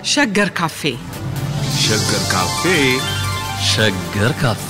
ሸገር ካፌ ሸገር ካፌ ሸገር ካፌ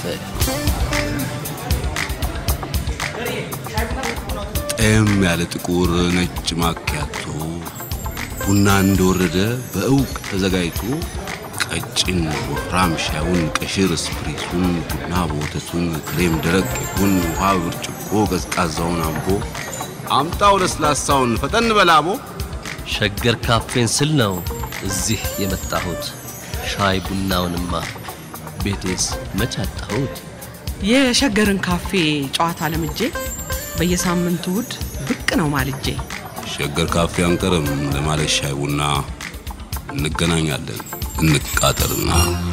ያለ ጥቁር ነጭ ማኪያቶ ቡና እንደወረደ በእውቅ ተዘጋጅቶ ቀጭን ወፍራም ሻዩን ቀሽር ስፕሪሱን ቡና ወተቱን ክሬም ደረቅ ይሁን ውሃ ብርጭቆ ቀዝቃዛውን አምቦ አምጣው ለስላሳውን ፈጠን በላቦ ሸገር ካፌን ስል ነው እዚህ የመጣሁት ሻይ ቡናውንማ ቤቴስ መቻጣሁት የሸገርን ካፌ ጨዋታ ለምጄ በየሳምንቱ እሁድ ብቅ ነው ማልጄ ሸገር ካፌ አንቀርም ለማለት ሻይ ቡና እንገናኛለን እንቃጠርና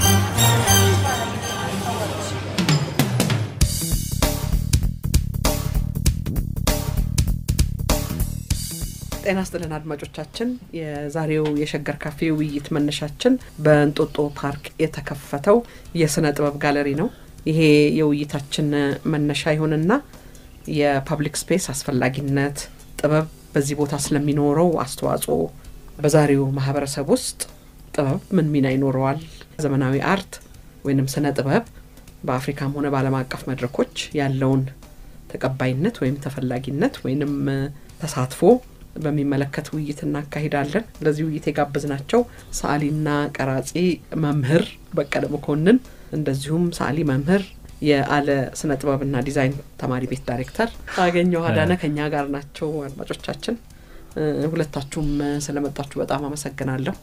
ጤና ይስጥልን አድማጮቻችን የዛሬው የሸገር ካፌ ውይይት መነሻችን በእንጦጦ ፓርክ የተከፈተው የስነ ጥበብ ጋለሪ ነው ይሄ የውይይታችን መነሻ ይሆንና የፐብሊክ ስፔስ አስፈላጊነት ጥበብ በዚህ ቦታ ስለሚኖረው አስተዋጽኦ በዛሬው ማህበረሰብ ውስጥ ጥበብ ምን ሚና ይኖረዋል ዘመናዊ አርት ወይንም ስነ ጥበብ በአፍሪካም ሆነ በዓለም አቀፍ መድረኮች ያለውን ተቀባይነት ወይም ተፈላጊነት ወይንም ተሳትፎ በሚመለከት ውይይት እናካሂዳለን ለዚህ ውይይት የጋበዝናቸው ሰዓሊና ቀራጺ መምህር በቀለ መኮንን እንደዚሁም ሰዓሊ መምህር የአለ ስነ ጥበብና ዲዛይን ተማሪ ቤት ዳይሬክተር አገኘው አዳነ ከኛ ጋር ናቸው አድማጮቻችን ሁለታችሁም ስለመጣችሁ በጣም አመሰግናለሁ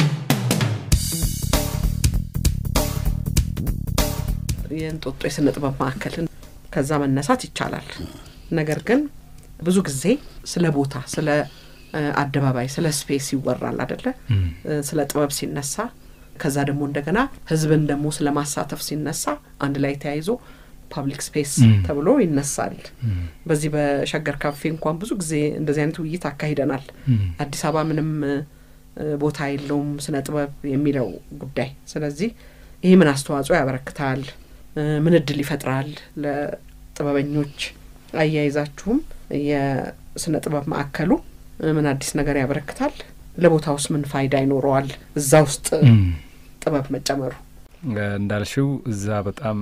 የእንጦጦ የስነ ጥበብ ማዕከልን ከዛ መነሳት ይቻላል ነገር ግን ብዙ ጊዜ ስለ ቦታ ስለ አደባባይ ስለ ስፔስ ይወራል አይደለ ስለ ጥበብ ሲነሳ ከዛ ደግሞ እንደገና ህዝብን ደግሞ ስለማሳተፍ ሲነሳ አንድ ላይ ተያይዞ ፐብሊክ ስፔስ ተብሎ ይነሳል በዚህ በሸገር ካፌ እንኳን ብዙ ጊዜ እንደዚህ አይነት ውይይት አካሂደናል አዲስ አበባ ምንም ቦታ የለውም ስነ ጥበብ የሚለው ጉዳይ ስለዚህ ይሄ ምን አስተዋጽኦ ያበረክታል ምን እድል ይፈጥራል ለጥበበኞች አያይዛችሁም የስነ ጥበብ ማዕከሉ ምን አዲስ ነገር ያበረክታል ለቦታውስ ምን ፋይዳ ይኖረዋል እዛ ውስጥ ጥበብ መጨመሩ እንዳልሽው እዛ በጣም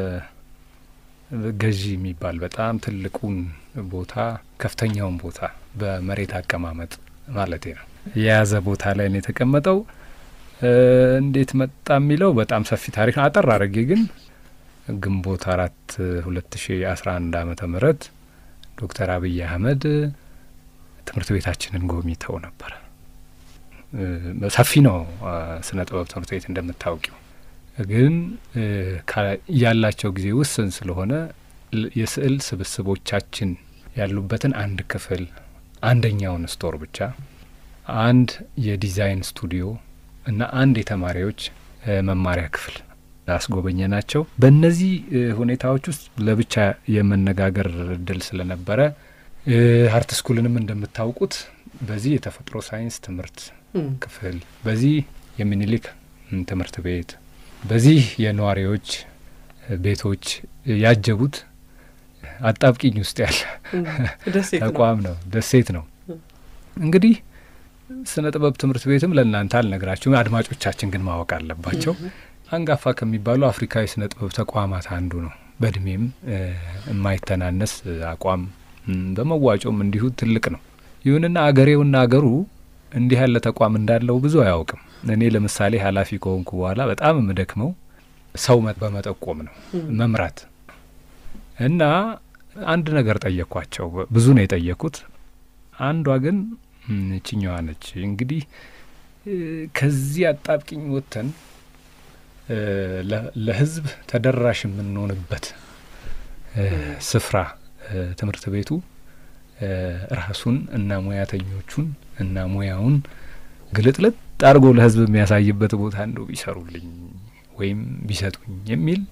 ገዢ የሚባል በጣም ትልቁን ቦታ ከፍተኛውን ቦታ በመሬት አቀማመጥ ማለት ነው የያዘ ቦታ ላይ ነው የተቀመጠው እንዴት መጣ የሚለው በጣም ሰፊ ታሪክ አጠር አድርጌ ግን ግንቦት 4 2011 ዓመተ ምህረት ዶክተር አብይ አህመድ ትምህርት ቤታችንን ጎብኝተው ነበር ሰፊ ነው ስነ ጥበብ ትምህርት ቤት እንደምታውቂው ግን ያላቸው ጊዜ ውስን ስለሆነ የስዕል ስብስቦቻችን ያሉበትን አንድ ክፍል አንደኛውን ስቶር ብቻ አንድ የዲዛይን ስቱዲዮ እና አንድ የተማሪዎች መማሪያ ክፍል አስጎበኘናቸው በእነዚህ ሁኔታዎች ውስጥ ለብቻ የመነጋገር እድል ስለነበረ አርት ስኩልንም እንደምታውቁት በዚህ የተፈጥሮ ሳይንስ ትምህርት ክፍል በዚህ የሚኒሊክ ትምህርት ቤት በዚህ የነዋሪዎች ቤቶች ያጀቡት አጣብቂኝ ውስጥ ያለ ተቋም ነው ደሴት ነው እንግዲህ ስነ ጥበብ ትምህርት ቤትም ለእናንተ አልነግራችሁም አድማጮቻችን ግን ማወቅ አለባቸው አንጋፋ ከሚባሉ አፍሪካዊ ስነ ጥበብ ተቋማት አንዱ ነው በእድሜም የማይተናነስ አቋም በመዋጮም እንዲሁ ትልቅ ነው ይሁንና አገሬውና አገሩ እንዲህ ያለ ተቋም እንዳለው ብዙ አያውቅም እኔ ለምሳሌ ኃላፊ ከሆንኩ በኋላ በጣም መደክመው ሰው በመጠቆም ነው መምራት እና አንድ ነገር ጠየቅኳቸው ብዙ ነው የጠየቁት አንዷ ግን እቺኛዋ ነች እንግዲህ ከዚህ አጣብቂኝ ወጥተን ለህዝብ ተደራሽ የምንሆንበት ስፍራ ትምህርት ቤቱ ራሱን እና ሙያተኞቹን እና ሙያውን ግልጥልጥ አድርጎ ለህዝብ የሚያሳይበት ቦታ እንደው ቢሰሩልኝ ወይም ቢሰጡኝ የሚል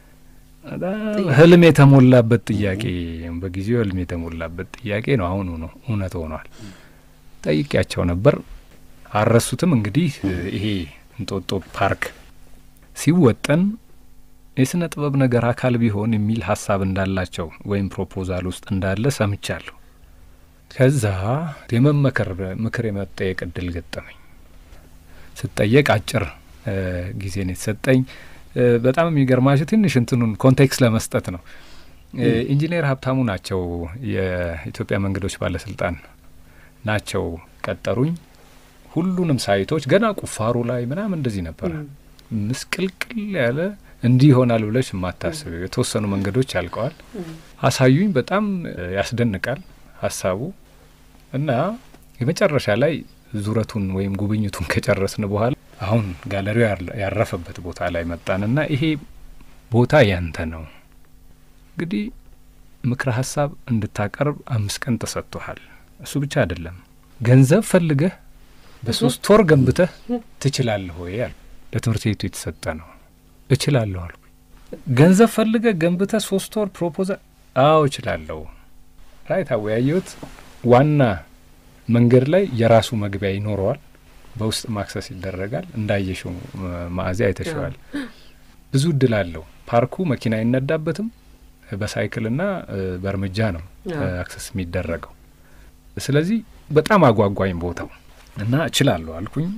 ህልም የተሞላበት ጥያቄ በጊዜው ህልም የተሞላበት ጥያቄ ነው አሁን ነው እውነት ሆኗል ጠይቄያቸው ነበር አረሱትም እንግዲህ ይሄ እንጦጦ ፓርክ ሲወጠን የስነ ጥበብ ነገር አካል ቢሆን የሚል ሐሳብ እንዳላቸው ወይም ፕሮፖዛል ውስጥ እንዳለ ሰምቻለሁ ከዛ የመመከር ምክር የመጠየቅ እድል ገጠመኝ ስትጠየቅ አጭር ጊዜ ነው የተሰጠኝ። በጣም የሚገርማችሁ ትንሽ እንትኑን ኮንቴክስት ለመስጠት ነው። ኢንጂነር ሀብታሙ ናቸው የኢትዮጵያ መንገዶች ባለስልጣን ናቸው ቀጠሩኝ። ሁሉንም ሳይቶች ገና ቁፋሩ ላይ ምናምን እንደዚህ ነበር ምስቅልቅል ያለ እንዲህ ይሆናል ብለሽ ማታስብ የተወሰኑ መንገዶች ያልቀዋል። አሳዩኝ። በጣም ያስደንቃል ሀሳቡ እና የመጨረሻ ላይ ዙረቱን ወይም ጉብኝቱን ከጨረስን በኋላ አሁን ጋለሪው ያረፈበት ቦታ ላይ መጣንና ይሄ ቦታ ያንተ ነው እንግዲህ ምክረ ሀሳብ እንድታቀርብ 5 ቀን ተሰጥቷል። እሱ ብቻ አይደለም ገንዘብ ፈልገህ በ3 ወር ገንብተህ ትችላለህ ወይ አለ። ለትምህርት ቤቱ የተሰጠ ነው። እችላለሁ አልኩ። ገንዘብ ፈልገህ ገንብተህ 3 ወር ፕሮፖዛል? አዎ እችላለሁ። ራይት አወያየሁት። ዋና መንገድ ላይ የራሱ መግቢያ ይኖረዋል። በውስጥ ማክሰስ ይደረጋል። እንዳየሽው መዓዛ አይተሽዋል። ብዙ እድል አለው። ፓርኩ መኪና አይነዳበትም። በሳይክልና በእርምጃ ነው አክሰስ የሚደረገው። ስለዚህ በጣም አጓጓኝ ቦታው እና እችላለሁ አልኩኝ።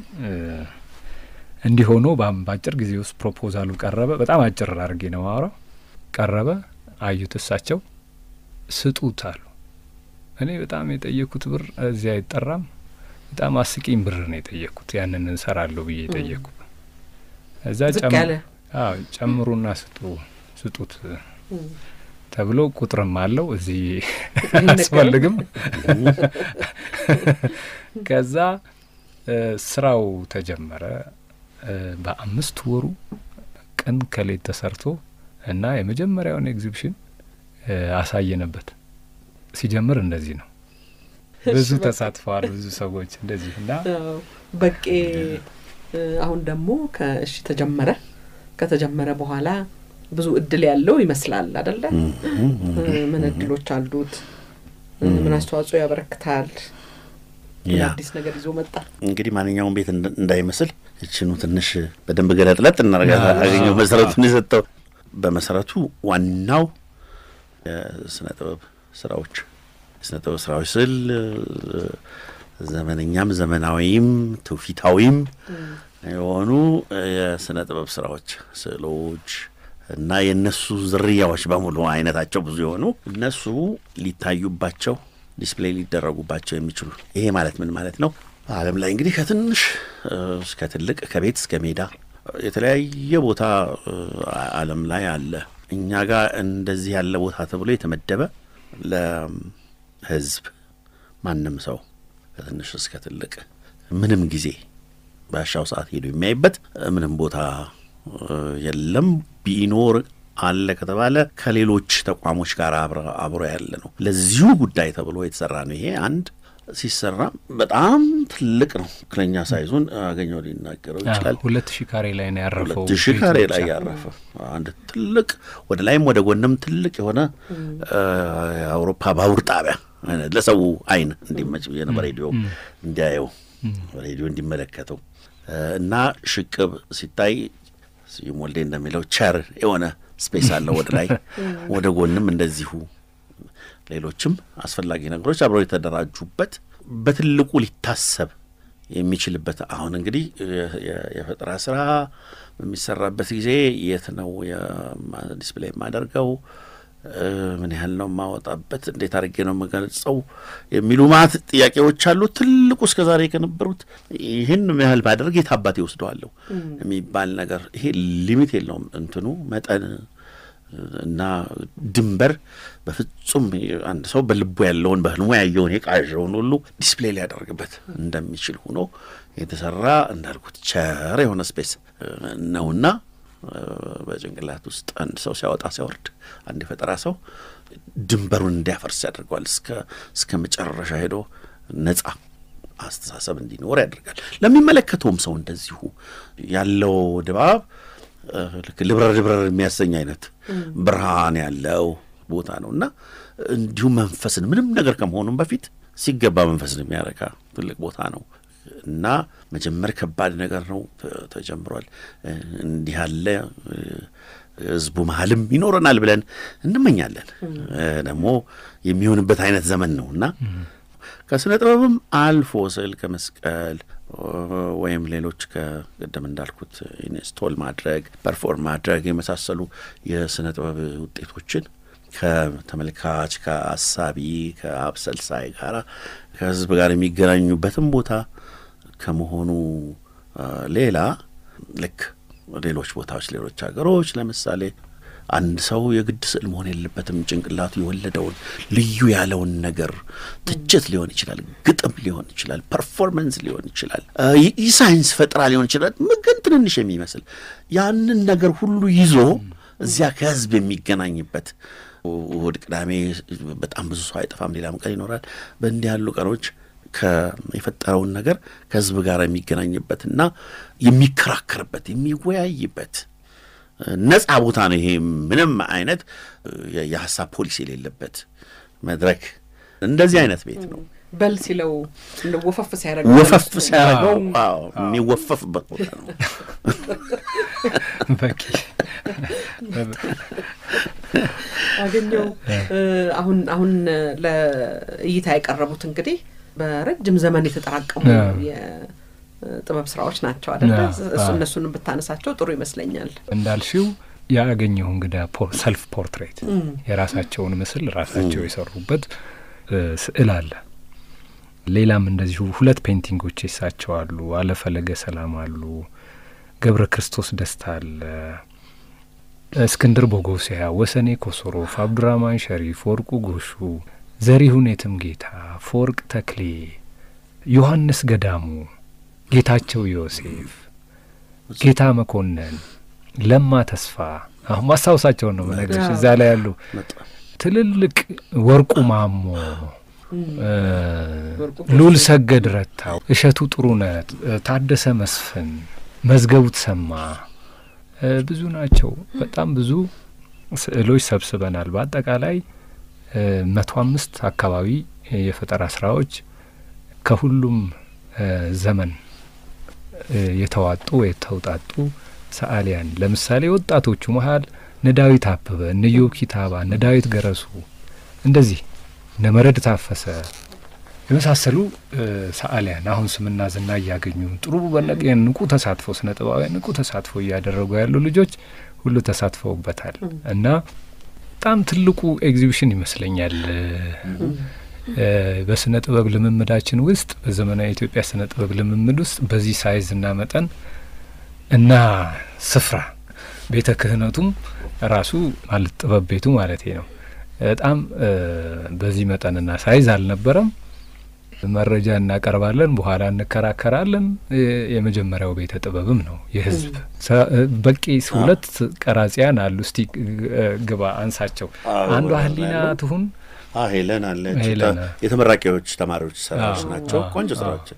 እንዲሆኖ በአጭር ጊዜ ውስጥ ፕሮፖዛሉ ቀረበ። በጣም አጭር አድርጌ ነው ማወራው። ቀረበ። አዩት። እሳቸው ስጡት አሉ። እኔ በጣም የጠየኩት ብር እዚያ አይጠራም። በጣም አስቂኝ ብር ነው የጠየኩት። ያንን እንሰራለሁ ብዬ የጠየኩት እዛ ጨምሩና ስጡት ተብሎ ቁጥርም አለው እዚህ አስፈልግም። ከዛ ስራው ተጀመረ። በ5 ወሩ ቀን ከሌት ተሰርቶ እና የመጀመሪያውን ኤግዚቢሽን አሳየነበት። ሲጀምር እንደዚህ ነው። ብዙ ተሳትፈዋል ብዙ ሰዎች እንደዚህ እና በቄ አሁን ደግሞ ከእሺ ከተጀመረ በኋላ ብዙ እድል ያለው ይመስላል አይደለ? ምን እድሎች አሉት? ምን አስተዋጽኦ ያበረክታል? አዲስ ነገር ይዞ መጣ። እንግዲህ ማንኛውም ቤት እንዳይመስል እቺኑ ትንሽ በደንብ ገለጥለጥ እናረጋለን። አገኘው መሰረቱን የሰጠው በመሰረቱ ዋናው የስነ ጥበብ ስራዎች ስል ዘመነኛም ዘመናዊም ትውፊታዊም የሆኑ የስነ ጥበብ ስራዎች ስዕሎች እና የነሱ ዝርያዎች በሙሉ አይነታቸው ብዙ የሆኑ እነሱ ሊታዩባቸው ዲስፕሌይ ሊደረጉባቸው የሚችሉ። ይሄ ማለት ምን ማለት ነው? ዓለም ላይ እንግዲህ ከትንሽ እስከ ትልቅ ከቤት እስከ ሜዳ የተለያየ ቦታ ዓለም ላይ አለ። እኛ ጋር እንደዚህ ያለ ቦታ ተብሎ የተመደበ ለህዝብ ማንም ሰው ከትንሽ እስከ ትልቅ ምንም ጊዜ ባሻው ሰዓት ሄዶ የሚያይበት ምንም ቦታ የለም። ቢኖር አለ ከተባለ ከሌሎች ተቋሞች ጋር አብሮ ያለ ነው። ለዚሁ ጉዳይ ተብሎ የተሰራ ነው። ይሄ አንድ ሲሰራ በጣም ትልቅ ነው። ክለኛ ሳይዙን አገኘው ሊናገረው ይችላል። 2000 ካሬ ላይ ነው ያረፈው። 2000 ካሬ ላይ ያረፈው አንድ ትልቅ ወደ ላይም ወደ ጎንም ትልቅ የሆነ የአውሮፓ ባቡር ጣቢያ ለሰው አይን እንዲመጭ የነበረ ሬዲዮ እንዲያየው ሬዲዮ እንዲመለከተው እና ሽቅብ ሲታይ ሲሞልዴ እንደሚለው ቸር የሆነ ስፔስ አለ ወደ ላይ ወደ ጎንም እንደዚሁ ሌሎችም አስፈላጊ ነገሮች አብረው የተደራጁበት በትልቁ ሊታሰብ የሚችልበት። አሁን እንግዲህ የፈጠራ ስራ በሚሰራበት ጊዜ የት ነው ዲስፕሌይ ማደርገው ምን ያህል ነው ማወጣበት እንዴት አድርጌ ነው መገልጸው የሚሉ ማት ጥያቄዎች አሉ። ትልቁ እስከ ዛሬ ከነበሩት ይሄን ያህል ባደርግ የታባቴ ወስደዋለሁ የሚባል ነገር ይሄ ሊሚት የለውም። እንትኑ መጠን እና ድንበር በፍጹም አንድ ሰው በልቡ ያለውን በህልሙ ያየውን የቃዠውን ሁሉ ዲስፕሌይ ሊያደርግበት እንደሚችል ሆኖ የተሰራ እንዳልኩት ቸር የሆነ ስፔስ ነውና በጭንቅላት ውስጥ አንድ ሰው ሲያወጣ ሲያወርድ አንድ የፈጠራ ሰው ድንበሩን እንዲያፈርስ ያደርጋል። እስከ መጨረሻ ሄዶ ነጻ አስተሳሰብ እንዲኖር ያደርጋል። ለሚመለከተውም ሰው እንደዚሁ ያለው ድባብ ልብረር የሚያሰኝ አይነት ብርሃን ያለው ቦታ ነውና እንዲሁ መንፈስን ምንም ነገር ከመሆኑም በፊት ሲገባ መንፈስን የሚያረካ ትልቅ ቦታ ነው እና መጀመር ከባድ ነገር ነው። ተጀምሯል። እንዲህ ያለ ህዝቡ መሀልም ይኖረናል ብለን እንመኛለን። ደግሞ የሚሆንበት አይነት ዘመን ነውና ከስነ ጥበብም አልፎ ስዕል ከመስቀል ወይም ሌሎች ከቀደም እንዳልኩት ኢንስቶል ማድረግ ፐርፎርም ማድረግ የመሳሰሉ የስነ ጥበብ ውጤቶችን ከተመልካች ከአሳቢ ከአብሰልሳይ ጋራ ከህዝብ ጋር የሚገናኙበትም ቦታ ከመሆኑ ሌላ ልክ ሌሎች ቦታዎች ሌሎች ሀገሮች ለምሳሌ አንድ ሰው የግድ ስዕል መሆን የለበትም ጭንቅላቱ የወለደውን ልዩ ያለውን ነገር ትችት ሊሆን ይችላል ግጥም ሊሆን ይችላል ፐርፎርማንስ ሊሆን ይችላል የሳይንስ ፈጠራ ሊሆን ይችላል ግን ትንንሽ የሚመስል ያንን ነገር ሁሉ ይዞ እዚያ ከህዝብ የሚገናኝበት እሑድ ቅዳሜ በጣም ብዙ ሰው አይጠፋም ሌላም ቀን ይኖራል በእንዲህ ያሉ ቀኖች የፈጠረውን ነገር ከህዝብ ጋር የሚገናኝበትና የሚከራከርበት የሚወያይበት ነጻ ቦታ ነው ይሄ ምንም አይነት የሐሳብ ፖሊሲ የሌለበት መድረክ እንደዚህ አይነት ቤት ነው በል ሲለው ወፈፍ ሲያረጋው ዋው የሚወፈፍበት ቦታ ነው በቂ አገኘው አሁን ለእይታ ያቀረቡት እንግዲህ በረጅም ዘመን የተጠራቀሙ የጥበብ ስራዎች ናቸው አይደል እነሱን ብታነሳቸው ጥሩ ይመስለኛል እንዳልሽው ያገኘው እንግዲህ ሰልፍ ፖርትሬት የራሳቸውን ምስል ራሳቸው የሰሩበት ስዕል አለ ሌላም እንደዚሁ ሁለት ፔንቲንጎች ይሳቸዋሉ አለፈለገ ሰላም አሉ ገብረ ክርስቶስ ደስታ አለ እስክንድር ቦጎሲያ ወሰኔ ኮሶሮፍ አብዱራማን ሸሪፍ ወርቁ ጎሹ ዘሪሁን የትምጌታ ፎርቅ ተክሌ ዮሐንስ ገዳሙ ጌታቸው ዮሴፍ ጌታ መኮንን ለማ ተስፋ አሁን ማስታወሳቸው ነው መነግርሽ እዛ ላይ ያሉ ትልልቅ ወርቁ ማሞ ሉል ሰገድ ረታው እሸቱ ጥሩነት ታደሰ መስፍን መዝገቡ ተሰማ ብዙ ናቸው በጣም ብዙ ስዕሎች ሰብስበናል በአጠቃላይ 105 አካባቢ የፈጠራ ስራዎች ከሁሉም ዘመን የተዋጡ የተውጣጡ ሰዓሊያን ለምሳሌ ወጣቶቹ መሃል ነዳዊት አበበ ንዮብ ኪታባ ነዳዊት ገረሱ እንደዚህ ነመረድ ታፈሰ የመሳሰሉ ሰዓሊያን አሁን ስምና ዝና ያገኙ ጥሩ በነገን ንቁ ተሳትፎ ስነ ጥበባዊ ንቁ ተሳትፎ ያደረጉ ያሉ ልጆች ሁሉ ተሳትፈውበታል እና በጣም ትልቁ ኤግዚቢሽን ይመስለኛል በስነ ጥበብ ልምምዳችን ውስጥ በዘመናዊ ኢትዮጵያ ስነ ጥበብ ልምምድ ውስጥ በዚህ ሳይዝ እና መጠን እና ስፍራ ቤተ ክህነቱም ራሱ ማለት ጥበብ ቤቱ ማለት ነው በጣም በዚህ መጠንና ሳይዝ አልነበረም መረጃ እናቀርባለን በኋላ እንከራከራለን የመጀመሪያው ቤተ ጥበብም ነው የህዝብ በቂ ሁለት ቀራጺያን አሉ እስቲ ግባ አንሳቸው አንዱ ህሊና ትሁን ሄለን አለች የተመራቂዎች ተማሪዎች ሰራዎች ናቸው ቆንጆ ስራዎች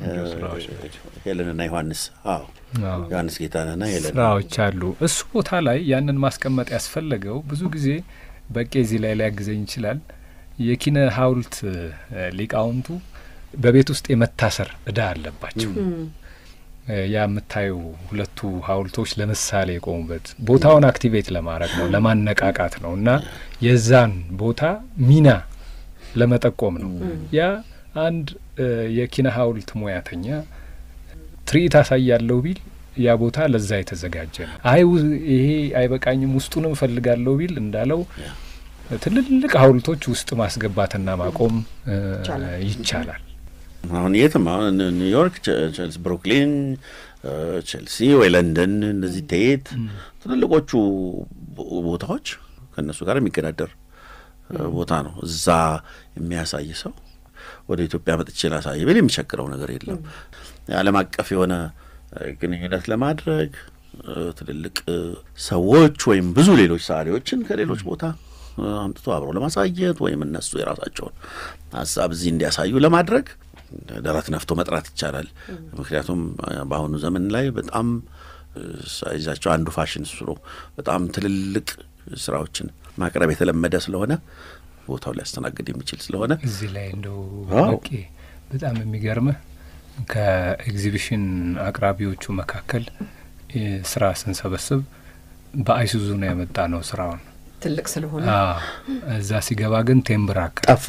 ሄለንና ዮሐንስ ዮሐንስ ጌታነና ሄለን ስራዎች አሉ እሱ ቦታ ላይ ያንን ማስቀመጥ ያስፈልገው ብዙ ጊዜ በቂ እዚህ ላይ ሊያግዘኝ ይችላል የኪነ ሐውልት ሊቃውንቱ በቤት ውስጥ የመታሰር እዳ አለባቸው ያ የምታዩ ሁለቱ ሐውልቶች ለምሳሌ የቆሙበት ቦታውን አክቲቬት ለማድረግ ነው ለማነቃቃት ነውና የዛን ቦታ ሚና ለመጠቆም ነው ያ አንድ የኪነ ሐውልት ሙያተኛ ትርኢት አሳያለሁ ቢል ያ ቦታ ለዛ የተዘጋጀ ነው ይሄ አይበቃኝም ውስጡንም ፈልጋለሁ ቢል እንዳለው ትልልቅ ሐውልቶች ውስጥ ማስገባትና ማቆም ይቻላል አሁን የትም ኒውዮርክ ቼልሲ ብሩክሊን ቼልሲ ወይ ለንደን እንደዚህ ቴት ትልልቆቹ ቦታዎች ከነሱ ጋር የሚገዳደር ቦታ ነው እዛ የሚያሳይ ሰው ወደ ኢትዮጵያ መጥቼ ላሳይ ብል የሚቸግረው ነገር የለም ዓለም አቀፍ የሆነ ግንኙነት ለማድረግ ትልልቅ ሰዎች ወይም ብዙ ሌሎች ሰዓሊዎችን ከሌሎች ቦታ አምጥቶ አብሮ ለማሳየት ወይም እነሱ የራሳቸውን ሀሳብ እዚህ እንዲያሳዩ ለማድረግ ደረት ነፍቶ መጥራት ይቻላል ምክንያቱም በአሁኑ ዘመን ላይ በጣም ሳይዛቸው አንዱ ፋሽን ስሩ በጣም ትልልቅ ስራዎችን ማቅረብ የተለመደ ስለሆነ ቦታው ሊያስተናግድ የሚችል ስለሆነ እዚህ ላይ እንደው ኦኬ በጣም የሚገርምህ ከኤግዚቢሽን አቅራቢዎቹ መካከል ስራ ስንሰበስብ በአይሱዙ ነው ያመጣ ነው ስራውን ትልቅ ስለሆነ እዛ ሲገባ ግን ቴምብራክ ጠፋ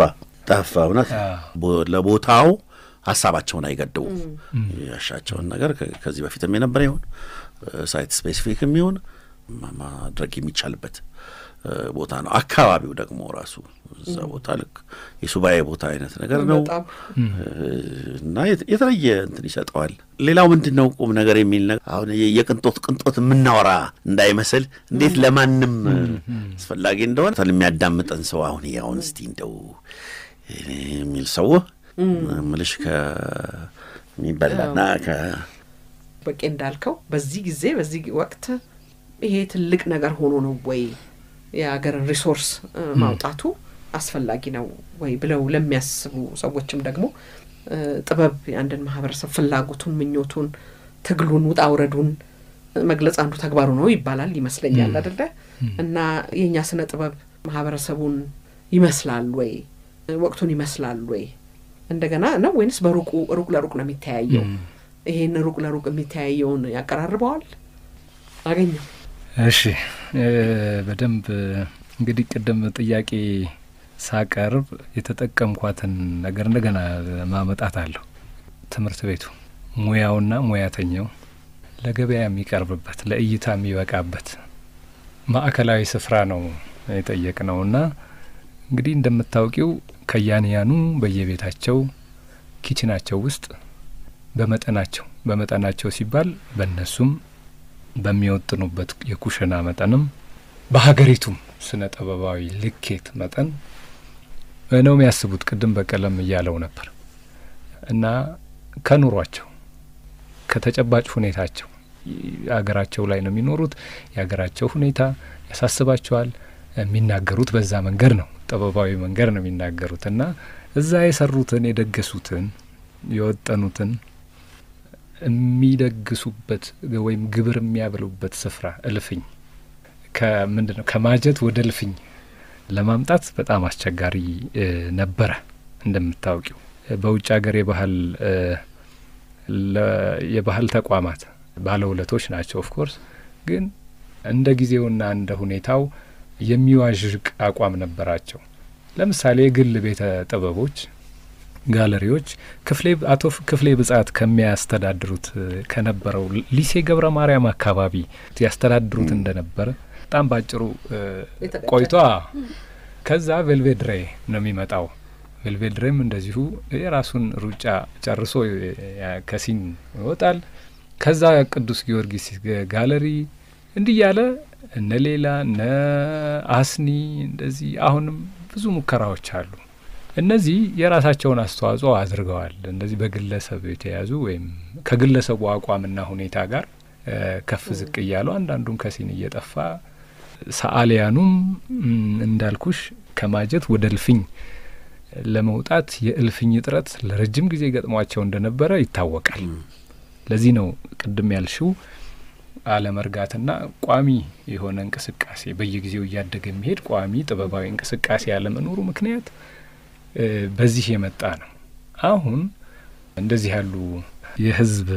እውነት ለቦታው ሐሳባቸውን አይገድቡም ያሻቸውን ነገር ከዚህ በፊትም የነበረ ይሁን ሳይት ስፔሲፊክም ይሁን ማድረግ የሚቻልበት ቦታ ነው አካባቢው ደግሞ ራሱ እዛ ቦታ ልክ የሱባኤ ቦታ አይነት ነገር ነው እና የተለየ እንትን ይሰጠዋል ሌላው ምንድነው ቁም ነገር የሚል ነገር አሁን የቅንጦት የምናወራ እንዳይመስል እንዴት ለማንም አስፈላጊ እንደሆነ የሚያዳምጠን ሰው አሁን ያውን እስቲ እንደው የሚል ሰው ምልሽ ከሚበላና በቂ እንዳልከው በዚህ ጊዜ በዚህ ወቅት ይሄ ትልቅ ነገር ሆኖ ነው ወይ የሀገርን ሪሶርስ ማውጣቱ አስፈላጊ ነው ወይ ብለው ለሚያስቡ ሰዎችም ደግሞ ጥበብ የአንድን ማህበረሰብ ፍላጎቱን ምኞቱን ትግሉን ውጣውረዱን መግለጽ አንዱ ተግባሩ ነው ይባላል ይመስለኛል አይደለ እና የኛ ስነ ጥበብ ማህበረሰቡን ይመስላል ወይ ወቅቱን ይመስላል ወይ እንደገና ነው ወይንስ በሩቁ ለሩቅ ነው የሚታየው ይሄን ሩቅ ለሩቅ የሚታየውን ያቀራርበዋል አገኘው እሺ በደንብ እንግዲህ ቀደም ጥያቄ ሳቀርብ የተጠቀምኳትን ነገር እንደገና ማመጣት አለው ትምህርት ቤቱ ሙያውና ሙያተኛው ለገበያ የሚቀርብበት ለእይታ የሚበቃበት ማዕከላዊ ስፍራ ነው የጠየቅነውና እንግዲህ እንደምታውቂው ከያንያኑ በየቤታቸው ኪችናቸው ውስጥ በመጠናቸው ሲባል በእነሱም በሚወጥኑበት የኩሽና መጠንም በሀገሪቱም ስነ ጥበባዊ ልኬት መጠን ነው የሚያስቡት ቅድም በቀለም እያለው ነበር እና ከኑሯቸው ከተጨባጭ ሁኔታቸው አገራቸው ላይ ነው የሚኖሩት የሀገራቸው ሁኔታ ያሳስባቸዋል የሚናገሩት በዛ መንገድ ነው ጥበባዊ መንገድ ነው የሚናገሩትና እዛ የሰሩትን የደገሱትን የወጠኑትን የሚደግሱበት ወይም ግብር የሚያበሉበት ስፍራ እልፍኝ ከምንድነው ከማጀት ወደ እልፍኝ ለማምጣት በጣም አስቸጋሪ ነበረ እንደምታውቂው በውጭ ሀገር የባህል ተቋማት ባለውለቶች ናቸው ኦፍ ኮርስ ግን እንደ ጊዜውና እንደ ሁኔታው የሚዋዥቅ አቋም ነበራቸው ለምሳሌ የግል ቤተ ጥበቦች ጋለሪዎች ክፍሌ ብጻት ከሚያስተዳድሩት ከነበረው ሊሴ ገብረ ማርያም አካባቢ ያስተዳድሩት እንደነበረ በጣም ባጭሩ ቆይቷ ከዛ ቬልቬድሬ ነው የሚመጣው ቬልቬድሬም እንደዚሁ የራሱን ሩጫ ጨርሶ ከሲን ይወጣል ከዛ ቅዱስ ጊዮርጊስ ጋለሪ እንዲያለ እነሌላ አስኒ እንደዚህ አሁንም ብዙ ሙከራዎች አሉ እነዚህ የራሳቸውን አስተዋጽኦ አድርገዋል እንደዚህ በግለሰብ የተያዙ ወይም ከግለሰቡ አቋምና ሁኔታ ጋር ከፍ ዝቅ እያሉ አንዳንዱም ከሲን እየጠፋ ሰዓሊያኑም እንዳልኩሽ ከማጀት ወደ እልፍኝ ለመውጣት የእልፍኝ ጥረት ለረጅም ጊዜ ገጥሟቸው እንደነበረ ይታወቃል ለዚህ ነው ቅድም ያልሽው አለመርጋትና ቋሚ የሆነ እንቅስቃሴ በየጊዜው እያደገ የሚሄድ ቋሚ ጥበባዊ እንቅስቃሴ ያለመኖሩ ምክንያት በዚህ የመጣ ነው አሁን እንደዚህ ያሉ የህዝብ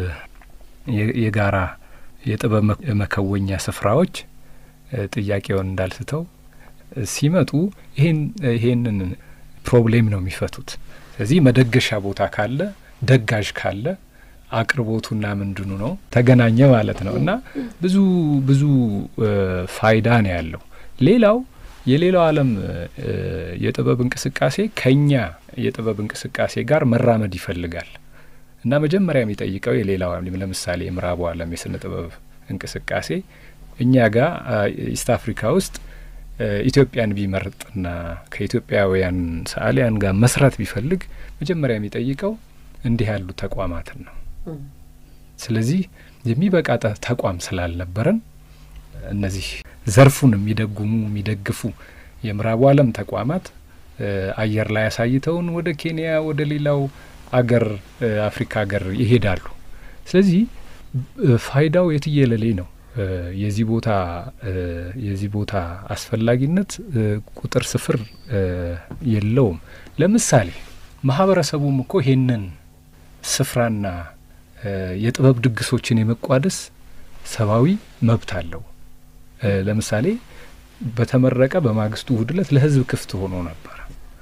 የጋራ የጥበብ መከወኛ ስፍራዎች ጥያቄውን እንዳልስተው ሲመጡ ይሄንን ፕሮብሌም ነው የሚፈቱት ስለዚህ መደገሻ ቦታ ካለ ደጋዥ ካለ አቅርቦቱና ምንድኑ ነው ተገናኘ ማለት ነው እና ብዙ ፋይዳ ነው ያለው ሌላው የሌላው ዓለም የጥበብ እንቅስቃሴ ከኛ የጥበብ እንቅስቃሴ ጋር መራመድ ይፈልጋል እና መጀመሪያ የሚጠይቀው የሌላው ዓለም ለምሳሌ የምዕራቡ ዓለም የስነ ጥበብ እንቅስቃሴ እኛ ጋር ኢስት አፍሪካ ውስጥ ኢትዮጵያን ቢመርጥና ከኢትዮጵያውያን ሰዓሊያን ጋር መስራት ቢፈልግ መጀመሪያ የሚጠይቀው እንዲህ ያሉ ተቋማትን ነው ስለዚህ የሚበቃ ተቋም ስላልነበረን እነዚህ ዘርፉን የሚደግፉ የምዕራቡ ዓለም ተቋማት አየር ላይ ያሳይተውን ወደ ኬንያ ወደ ሌላው አገር አፍሪካ አገር ይሄዳሉ ስለዚህ ፋይዳው የትየለሌ ነው የዚህ ቦታ አስፈላጊነት ቁጥር ስፍር የለውም ለምሳሌ ማህበረሰቡም እኮ ይሄንን ስፍራና የጥበብ ድግሶችን የመቋደስ ሰባዊ መብት አለው ለምሳሌ በተመረቀ በማግስቱ ውድለት ለህዝብ ክፍት ሆኖ ነበር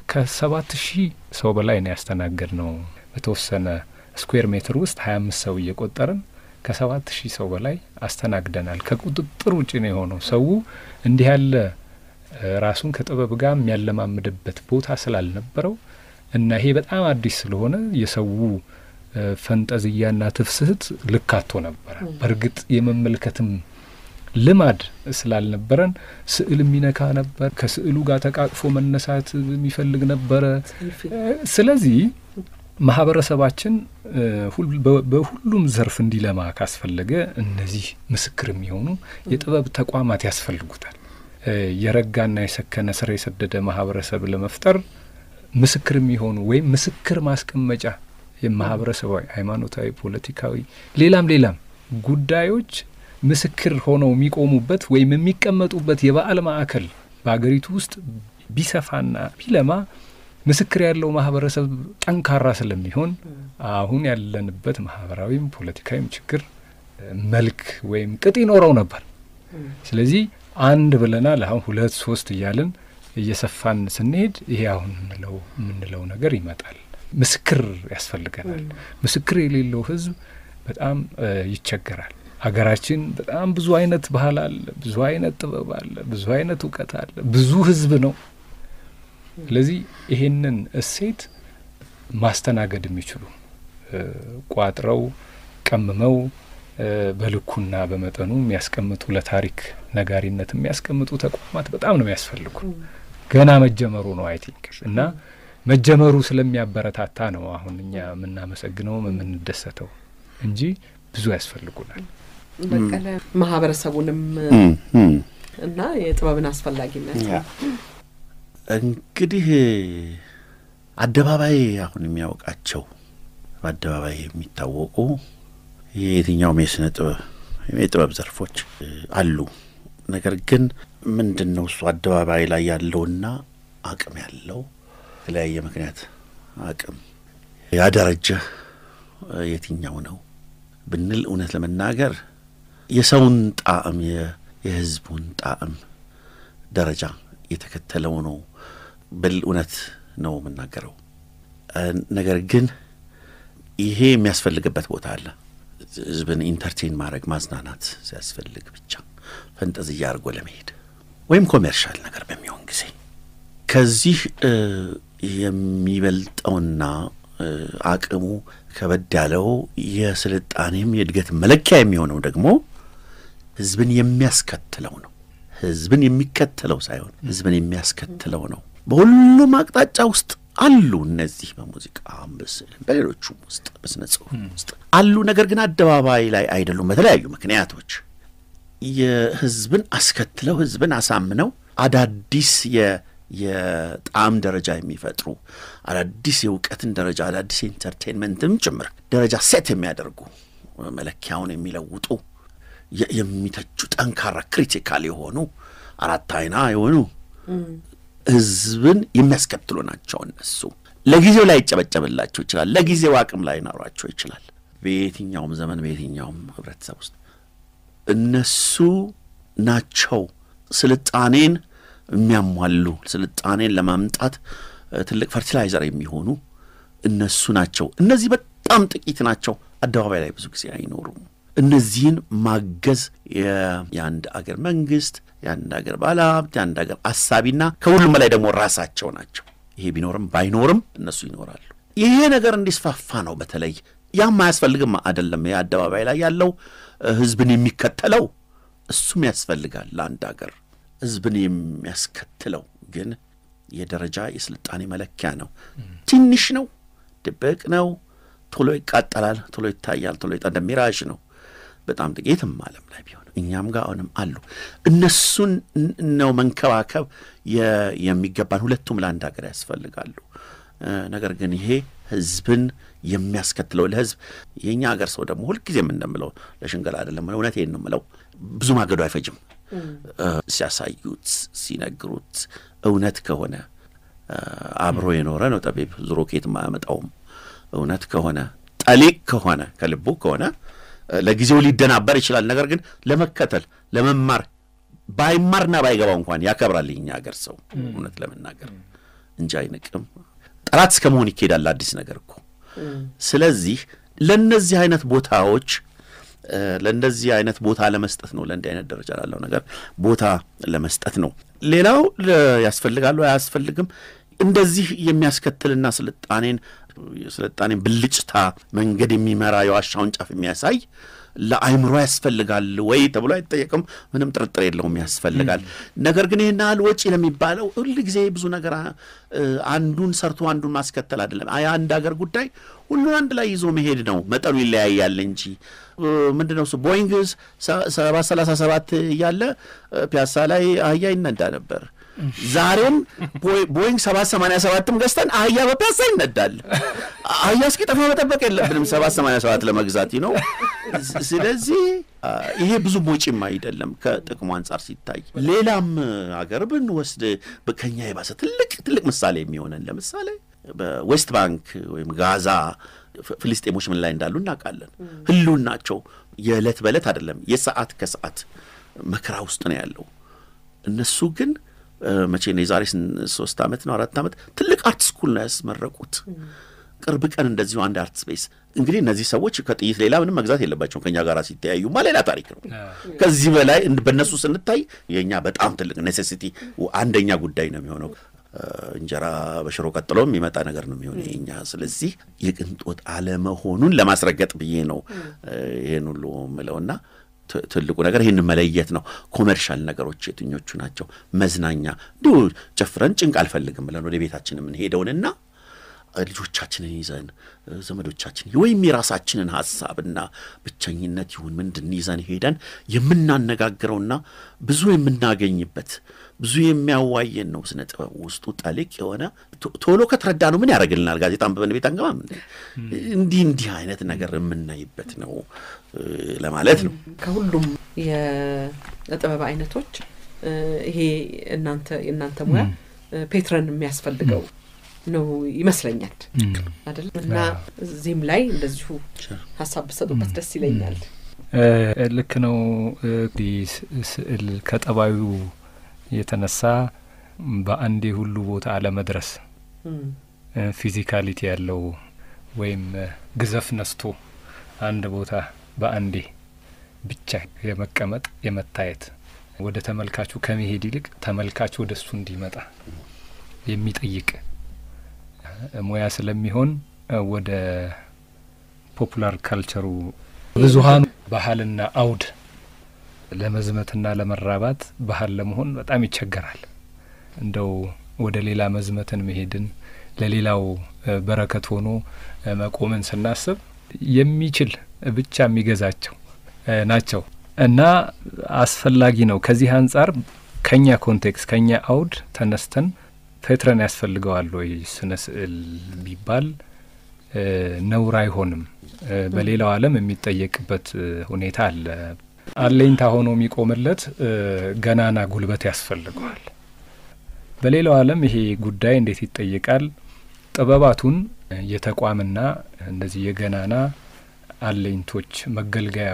ከ7000 ሰው በላይ ነው ያስተናገድነው በተወሰነ ስኩዌር ሜትር ውስጥ 25 ሰው እየቆጠርን ከ7000 ሰው በላይ አስተናግደናል ከቁጥጥር ውጪ ነው የሆነው ሰው እንዲህ ያለ ራሱን ከጥበብ ጋር የሚያለማምድበት ቦታ ስላልነበረው እና ይሄ በጣም አዲስ ስለሆነ የሰው ፈንጠዝያና ትፍስህት ልካቶ ነበር በርግጥ የመመልከትም ልማድ ስላልነበረን ስዕል የሚነካ ነበር ከስዕሉ ጋር ተቃቅፎ መነሳት የሚፈልግ ነበር ስለዚህ ማህበረሰባችን በሁሉም ዘርፍ እንዲለማ ካስፈለገ እነዚህ ምስክር የሚሆኑ የጥበብ ተቋማት ያስፈልጉታል የረጋና የሰከነ ስራ የሰደደ ማህበረሰብ ለመፍጠር ምስክር የሚሆኑ ወይ ምስክር ማስቀመጫ የማህበረሰባዊ ሃይማኖታዊ ፖለቲካዊ ሌላም ጉዳዮች ምስክር ሆነው የሚቆሙበት ወይም የሚቀመጡበት የበዓል ማዕከል በአገሪቱ ውስጥ ቢሰፋና ቢለማ ምስክር ያለው ማህበረሰብ ጠንካራ ስለሚሆን አሁን ያለንበት ማህበራዊም ፖለቲካዊም ችግር መልክ ወይም ቅጥ ይኖረው ነበር ስለዚህ አንድ ብለናል አሁን 2 3 እያልን እየሰፋን ስንሄድ ይሄ አሁን ምንለው ነገር ይመጣል ምስክር ያስፈልገናል ምስክር የሌለው ህዝብ በጣም ይቸገራል ሀገራችን በጣም ብዙ አይነት ባህል አለ ብዙ አይነት ጥበብ አለ ብዙ አይነት ዕውቀት አለ ብዙ ህዝብ ነው ስለዚህ ይሄንን እሴት ማስተናገድ የሚችሉ ቋጥረው ቀምመው በልኩና በመጠኑ የሚያስቀምጡ ለታሪክ ነጋሪነት የሚያስቀምጡ ተቋማት በጣም ነው የሚያስፈልጉ ገና መጀመሩ ነው አይ ቲንክ እና መጀመሩ ስለሚያበረታታ ነው አሁን እኛ ምናመሰግነው ምንደሰተው እንጂ ብዙ ያስፈልጉናል በቀለ ማህበረሰቡንም እና የጥበብን አስፈላጊነት እንግዲህ አደባባይ አሁን የሚያውቃቸው አደባባይ የሚታወቁ የትኛው የጥበብ ዘርፎች አሉ ነገር ግን ምንድነው እሱ አደባባይ ላይ ያለውና አቅም ያለው ለያየ ምክንያት አቅም ያደረጀ የትኛው ነው ብንል እውነት ለመናገር የሰውን ጣዕም የህዝቡን ጣዕም ደረጃ የተከተለው ነው በእውነት ነው መናገረው ነገር ግን ይሄ የሚያስፈልግበት ቦታ አለ ህዝብን ኢንተርቴን ማድረግ ማዝናናት ሲያስፈልግ ብቻ ፈንጠዝያ አድርጎ ለመሄድ ወይም ኮሜርሻል ነገር በሚሆን ጊዜ ከዚህ የሚበልጠውና አቅሙ ከበድ ያለው የስልጣኔም የእድገት መለኪያ የሚሆነው ደግሞ ህዝብን የሚያስከትለው ነው ህዝብን የሚከተለው ሳይሆን ህዝብን የሚያስከትለው ነው በሁሉም አቅጣጫ ውስጥ አሉ እነዚህ በሙዚቃ በስዕል በሌሎችም ውስጥ በስነ ጽሁፍ ውስጥ አሉ ነገር ግን አደባባይ ላይ አይደሉም በተለያዩ ምክንያቶች የህዝብን አስከትለው ህዝብን አሳምነው አዳዲስ የጣዕም ደረጃ የሚፈጥሩ አዳዲስ የእውቀትን ደረጃ አዳዲስ ኢንተርቴይንመንትም ጭምር ደረጃ ሴት የሚያደርጉ መለኪያውን የሚለውጡ የሚተቹ ጠንካራ ክሪቲካል የሆኑ አራት አይና የሆኑ ህዝብን የሚያስከትሉ ናቸው እነሱ ለጊዜው ላይ ይጨበጨብላቸው ይችላል ለጊዜው አቅም ላይ ናሯቸው ይችላል በየትኛውም ዘመን በየትኛውም ህብረተሰብ ውስጥ እነሱ ናቸው ስልጣኔን የሚያሟሉ ስልጣኔን ለማምጣት ትልቅ ፈርቲላይዘር የሚሆኑ እነሱ ናቸው እነዚህ በጣም ጥቂት ናቸው አደባባይ ላይ ብዙ ጊዜ አይኖሩም እነዚህን ማገዝ የአንድ አገር መንግስት የአንድ አገር ባለሀብት የአንድ አገር አሳቢና ከሁሉም ላይ ደግሞ ራሳቸው ናቸው ይሄ ቢኖርም ባይኖርም እነሱ ይኖራሉ ይሄ ነገር እንዲስፋፋ ነው በተለይ ያም አያስፈልግም አይደለም የአደባባይ ላይ ያለው ህዝብን የሚከተለው እሱም ያስፈልጋል ለአንድ አገር ህዝብን የሚያስከትለው ግን የደረጃ የስልጣኔ መለኪያ ነው ትንሽ ነው ድብቅ ነው ቶሎ ይቃጠላል ቶሎ ይታያል ቶሎ ይጣደ ሚራጅ ነው በጣም ጥቂትም ዓለም ላይ ቢሆን እኛም ጋር አሁንም አሉ እነሱን ነው መንከባከብ የሚገባን ሁለቱም ለአንድ ሀገር ያስፈልጋሉ ነገር ግን ይሄ ህዝብን የሚያስከትለው ለህዝብ የኛ ሀገር ሰው ደግሞ ሁሉ ጊዜ እንደምለው ለሽንገላ አይደለም እውነቴን ነው የምለው ብዙ ማገዶ አይፈጅም ሲያሳዩት ሲነግሩት እውነት ከሆነ አብሮ የኖረ ነው ጠቢብ ዝሮኬት ማያመጣውም እውነት ከሆነ ጠሊቅ ከሆነ ከልቡ ከሆነ ለጊዜው ሊደናበር ይችላል ነገር ግን ለመከተል ለመማር ባይማርና ባይገባው እንኳን ያከብራል የኛ ሀገር ሰው እውነት ለመናገር እንጂ አይንቅም። ጥራት እስከመሆን ይኬዳል አዲስ ነገር እኮ። ስለዚህ ለነዚህ አይነት ቦታዎች ለእንደዚህ አይነት ቦታ ለመስጠት ነው ለእንዲህ አይነት ደረጃ ላለው ነገር ቦታ ለመስጠት ነው። ሌላው ያስፈልጋል ወይ አያስፈልግም እንደዚህ የሚያስከትልና ስልጣኔን ብልጭታ መንገድ የሚመራ የዋሻውን ጫፍ የሚያሳይ ለአይምሮ ያስፈልጋል ወይ ተብሎ አይጠየቅም። ምንም ጥርጥር የለውም ያስፈልጋል። ነገር ግን ይሄን ያህል ወጪ ለሚባለው ሁሉ ጊዜ ብዙ ነገር አንዱን ሰርቶ አንዱን ማስከተል አይደለም። አንድ ሀገር ጉዳይ ሁሉን አንድ ላይ ይዞ መሄድ ነው። መጠኑ ይለያያል እንጂ ምንድነው ቦይንግ 737 እያለ ፒያሳ ላይ አህያ ይነዳ ነበር። ዛሬም ቦይንግ 787ም ገዝተን አህያ በፒያሳ ይነዳል። አህያ እስኪጠፋ መጠበቅ የለብንም 787 ለመግዛት ነው። ስለዚህ ይሄ ብዙ ወጪም አይደለም ከጥቅሙ አንፃር ሲታይ። ሌላም ሀገር ብንወስድ በከኛ የባሰ ትልቅ ምሳሌ የሚሆነን ለምሳሌ በዌስት ባንክ ወይም ጋዛ ፍልስጤሞች ምን ላይ እንዳሉ እናውቃለን። ህልውናቸው የዕለት በዕለት አይደለም የሰዓት ከሰዓት መከራ ውስጥ ነው ያለው። እነሱ ግን መቼ ነው የዛሬ 3 ዓመት ነው 4 ዓመት ትልቅ አርት ስኩል ነው ያስመረቁት። ቅርብ ቀን እንደዚሁ አንድ አርት ስፔስ። እንግዲህ እነዚህ ሰዎች ከጥይት ሌላ ምንም መግዛት የለባቸውም ከኛ ጋር ሲተያዩማ ሌላ ታሪክ ነው። ከዚህ በላይ በእነሱ ስንታይ የኛ በጣም ትልቅ ኔሴሲቲ አንደኛ ጉዳይ ነው የሚሆነው። እንጀራ በሽሮ ቀጥሎ የሚመጣ ነገር ነው የሚሆነው የኛ። ስለዚህ የቅንጦት አለመሆኑን ለማስረገጥ ብዬ ነው ይሄን ሁሉ ምለውና ትልቁ ነገር ይሄን መለየት ነው። ኮመርሻል ነገሮች የትኞቹ ናቸው? መዝናኛ እንዲሁ ጨፍረን ጭንቅ አልፈልግም ብለን ወደ ቤታችን ምን ሄደውንና ልጆቻችንን ይዘን ዘመዶቻችን ወይም የራሳችንን ሐሳብና ብቸኝነት ይሁን ምንድን ይዘን ሄደን የምናነጋግረውና ብዙ የምናገኝበት ብዙ የሚያዋየን ነው። ስነ ጥበብ ውስጡ ጠልቅ የሆነ ቶሎ ከተረዳ ነው ምን ያደርግልናል? ጋዜጣን በቤት አንገባም እንዲህ አይነት ነገር የምናይበት ነው ለማለት ነው። ከሁሉም የጥበብ አይነቶች ይሄ እናንተ ሙያ ፔትረን የሚያስፈልገው ነው ይመስለኛል አይደል? እና እዚህም ላይ እንደዚሁ ሐሳብ በሰጡበት ደስ ይለኛል። ልክ ነው። ስዕል ከጠባዩ የተነሳ በአንዴ ሁሉ ቦታ አለመድረስ ፊዚካሊቲ ያለው ወይም ግዘፍ ነስቶ አንድ ቦታ በአንዴ ብቻ የመቀመጥ የመታየት ወደ ተመልካቹ ከመሄድ ይልቅ ተመልካቹ ወደሱ እንዲመጣ የሚጠይቅ ሙያ ስለሚሆን ወደ ፖፑላር ካልቸሩ ብዙሃኑ ባህልና አውድ ለመዝመትና ለመራባት ባህል ለመሆን በጣም ይቸገራል። እንደው ወደ ሌላ መዝመትን መሄድን ለሌላው በረከት ሆኖ መቆምን ስናስብ የሚችል ብቻ የሚገዛቸው ናቸው እና አስፈላጊ ነው። ከዚህ አንጻር ከኛ ኮንቴክስት ከኛ አውድ ተነስተን ፔትረን ያስፈልገዋል ወይ ስነ ስዕል ቢባል ነውር አይሆንም። በሌላው ዓለም የሚጠየቅበት ሁኔታ አለ። አለኝታ ሆኖ የሚቆምለት ገናና ጉልበት ያስፈልገዋል። በሌላው ዓለም ይሄ ጉዳይ እንዴት ይጠየቃል? ጥበባቱን የተቋምና እንደዚህ የገናና አለኝቶች መገልገያ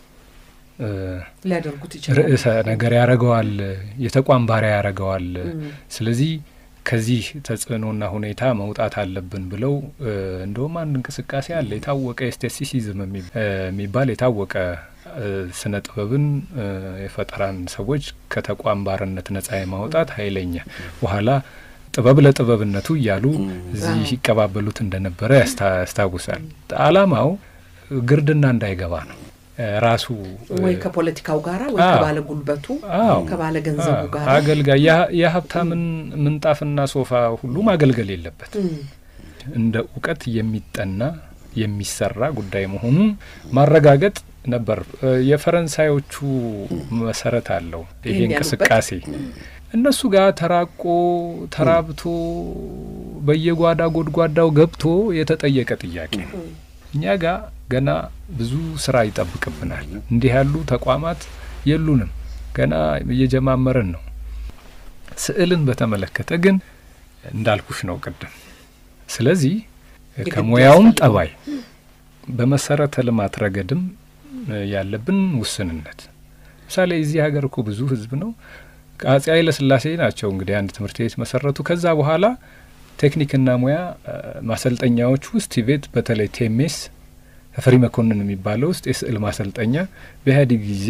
ሊያደርጉት ይችላል። ርዕሰ ነገር ያረጋዋል፣ የተቋም ባሪያ ያረጋዋል። ስለዚህ ከዚህ ተጽዕኖና ሁኔታ መውጣት አለብን ብለው እንደውም አንድ እንቅስቃሴ አለ። የታወቀ ኤስቴቲሲዝም የሚባል የታወቀ ስነ ጥበብን የፈጠራን ሰዎች ከተቋም ባርነት ነጻ የማውጣት ኃይለኛ በኋላ ጥበብ ለጥበብነቱ እያሉ እዚህ ይቀባበሉት እንደነበረ ያስታውሳል። ዓላማው ግርድና እንዳይገባ ነው። ራሱ ወይ ከፖለቲካው ጋራ ወይ ከባለ ጉልበቱ ከባለ ገንዘቡ ጋራ አገልጋይ የሀብታምን ምንጣፍና ሶፋ ሁሉ ማገልገል የለበት። እንደ ዕውቀት የሚጠና የሚሰራ ጉዳይ መሆኑን ማረጋገጥ ነበር። የፈረንሳዮቹ መሰረት አለው ይሄ እንቅስቃሴ። እነሱ ጋር ተራቆ ተራብቶ በየጓዳ ጎድጓዳው ገብቶ የተጠየቀ ጥያቄ ነው። እኛ ጋር ገና ብዙ ስራ ይጠብቅብናል። እንዲህ ያሉ ተቋማት የሉንም፣ ገና እየጀማመረን ነው። ስዕልን በተመለከተ ግን እንዳልኩሽ ነው ቅድም። ስለዚህ ከሙያውም ጠባይ በመሰረተ ልማት ረገድም ያለብን ውስንነት ምሳሌ እዚህ ሀገር እኮ ብዙ ህዝብ ነው። አፄ ኃይለ ሥላሴ ናቸው እንግዲህ አንድ ትምህርት ቤት መሰረቱ። ከዛ በኋላ ቴክኒክና ሙያ ማሰልጠኛዎች ውስጥ ቲቤት በተለይ ቴሜስ ተፈሪ መኮንን የሚባለው ውስጥ የስዕል ማሰልጠኛ በኢህአዴግ ጊዜ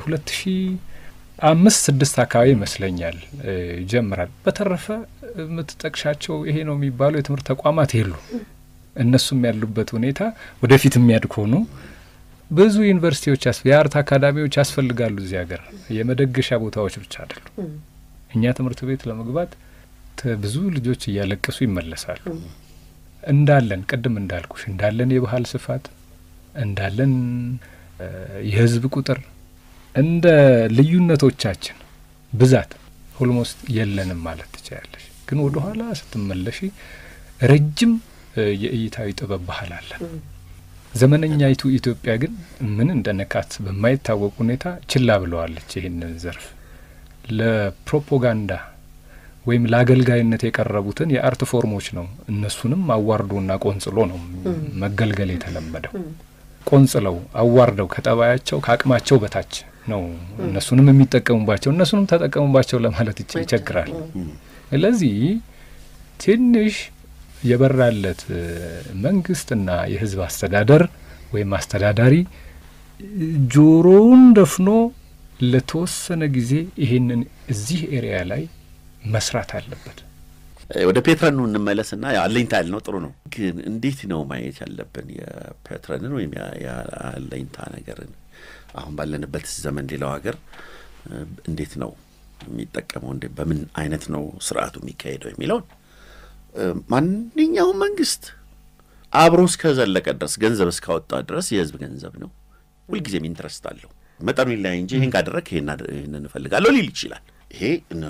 በ2005-6 አካባቢ ይመስለኛል ጀምራል። በተረፈ የምትጠቅሻቸው ይሄ ነው የሚባለው የትምህርት ተቋማት የሉ። እነሱም ያሉበት ሁኔታ ወደፊት የሚያድግ ሆኖ ብዙ ዩኒቨርሲቲዎች የአርት አካዳሚዎች ያስፈልጋሉ። እዚህ ሀገር የመደገሻ ቦታዎች ብቻ አይደሉ። እኛ ትምህርት ቤት ለመግባት ብዙ ልጆች እያለቀሱ ይመለሳሉ። እንዳለን ቅድም እንዳልኩሽ እንዳለን የባህል ስፋት እንዳለን የህዝብ ቁጥር እንደ ልዩነቶቻችን ብዛት ኦልሞስት የለንም ማለት ትችላለሽ። ግን ወደ ኋላ ስትመለሺ ረጅም የእይታዊ ጥበብ ባህል አለን። ዘመነኛይቱ ኢትዮጵያ ግን ምን እንደነካት በማይታወቅ ሁኔታ ችላ ብለዋለች። ይሄንን ዘርፍ ለፕሮፓጋንዳ ወይም ለአገልጋይነት የቀረቡትን የአርት ፎርሞች ነው እነሱንም አዋርዶና ቆንጽሎ ነው መገልገል የተለመደው። ቆንጽለው አዋርደው ከጠባያቸው ከአቅማቸው በታች ነው እነሱንም የሚጠቀሙባቸው እነሱንም ተጠቀሙባቸው ለማለት ይቸግራል። ስለዚህ ትንሽ የበራለት መንግስትና የህዝብ አስተዳደር ወይም አስተዳዳሪ ጆሮውን ደፍኖ ለተወሰነ ጊዜ ይሄንን እዚህ ኤሪያ ላይ መስራት አለበት። ወደ ፔትረኑ እንመለስና ያለኝታ ያልነው ጥሩ ነው። ግን እንዴት ነው ማየት ያለብን የፔትረንን ወይም ያለኝታ ነገርን? አሁን ባለንበት ዘመን ሌላው ሀገር እንዴት ነው የሚጠቀመው? በምን አይነት ነው ስርዓቱ የሚካሄደው የሚለውን ማንኛውም መንግስት አብሮ እስከዘለቀ ድረስ ገንዘብ እስካወጣ ድረስ የህዝብ ገንዘብ ነው። ሁልጊዜም ኢንትረስት አለው። መጠኑ ላይ እንጂ ይሄን ካደረክ ይሄን እንፈልጋለሁ ሊል ይችላል። ይሄ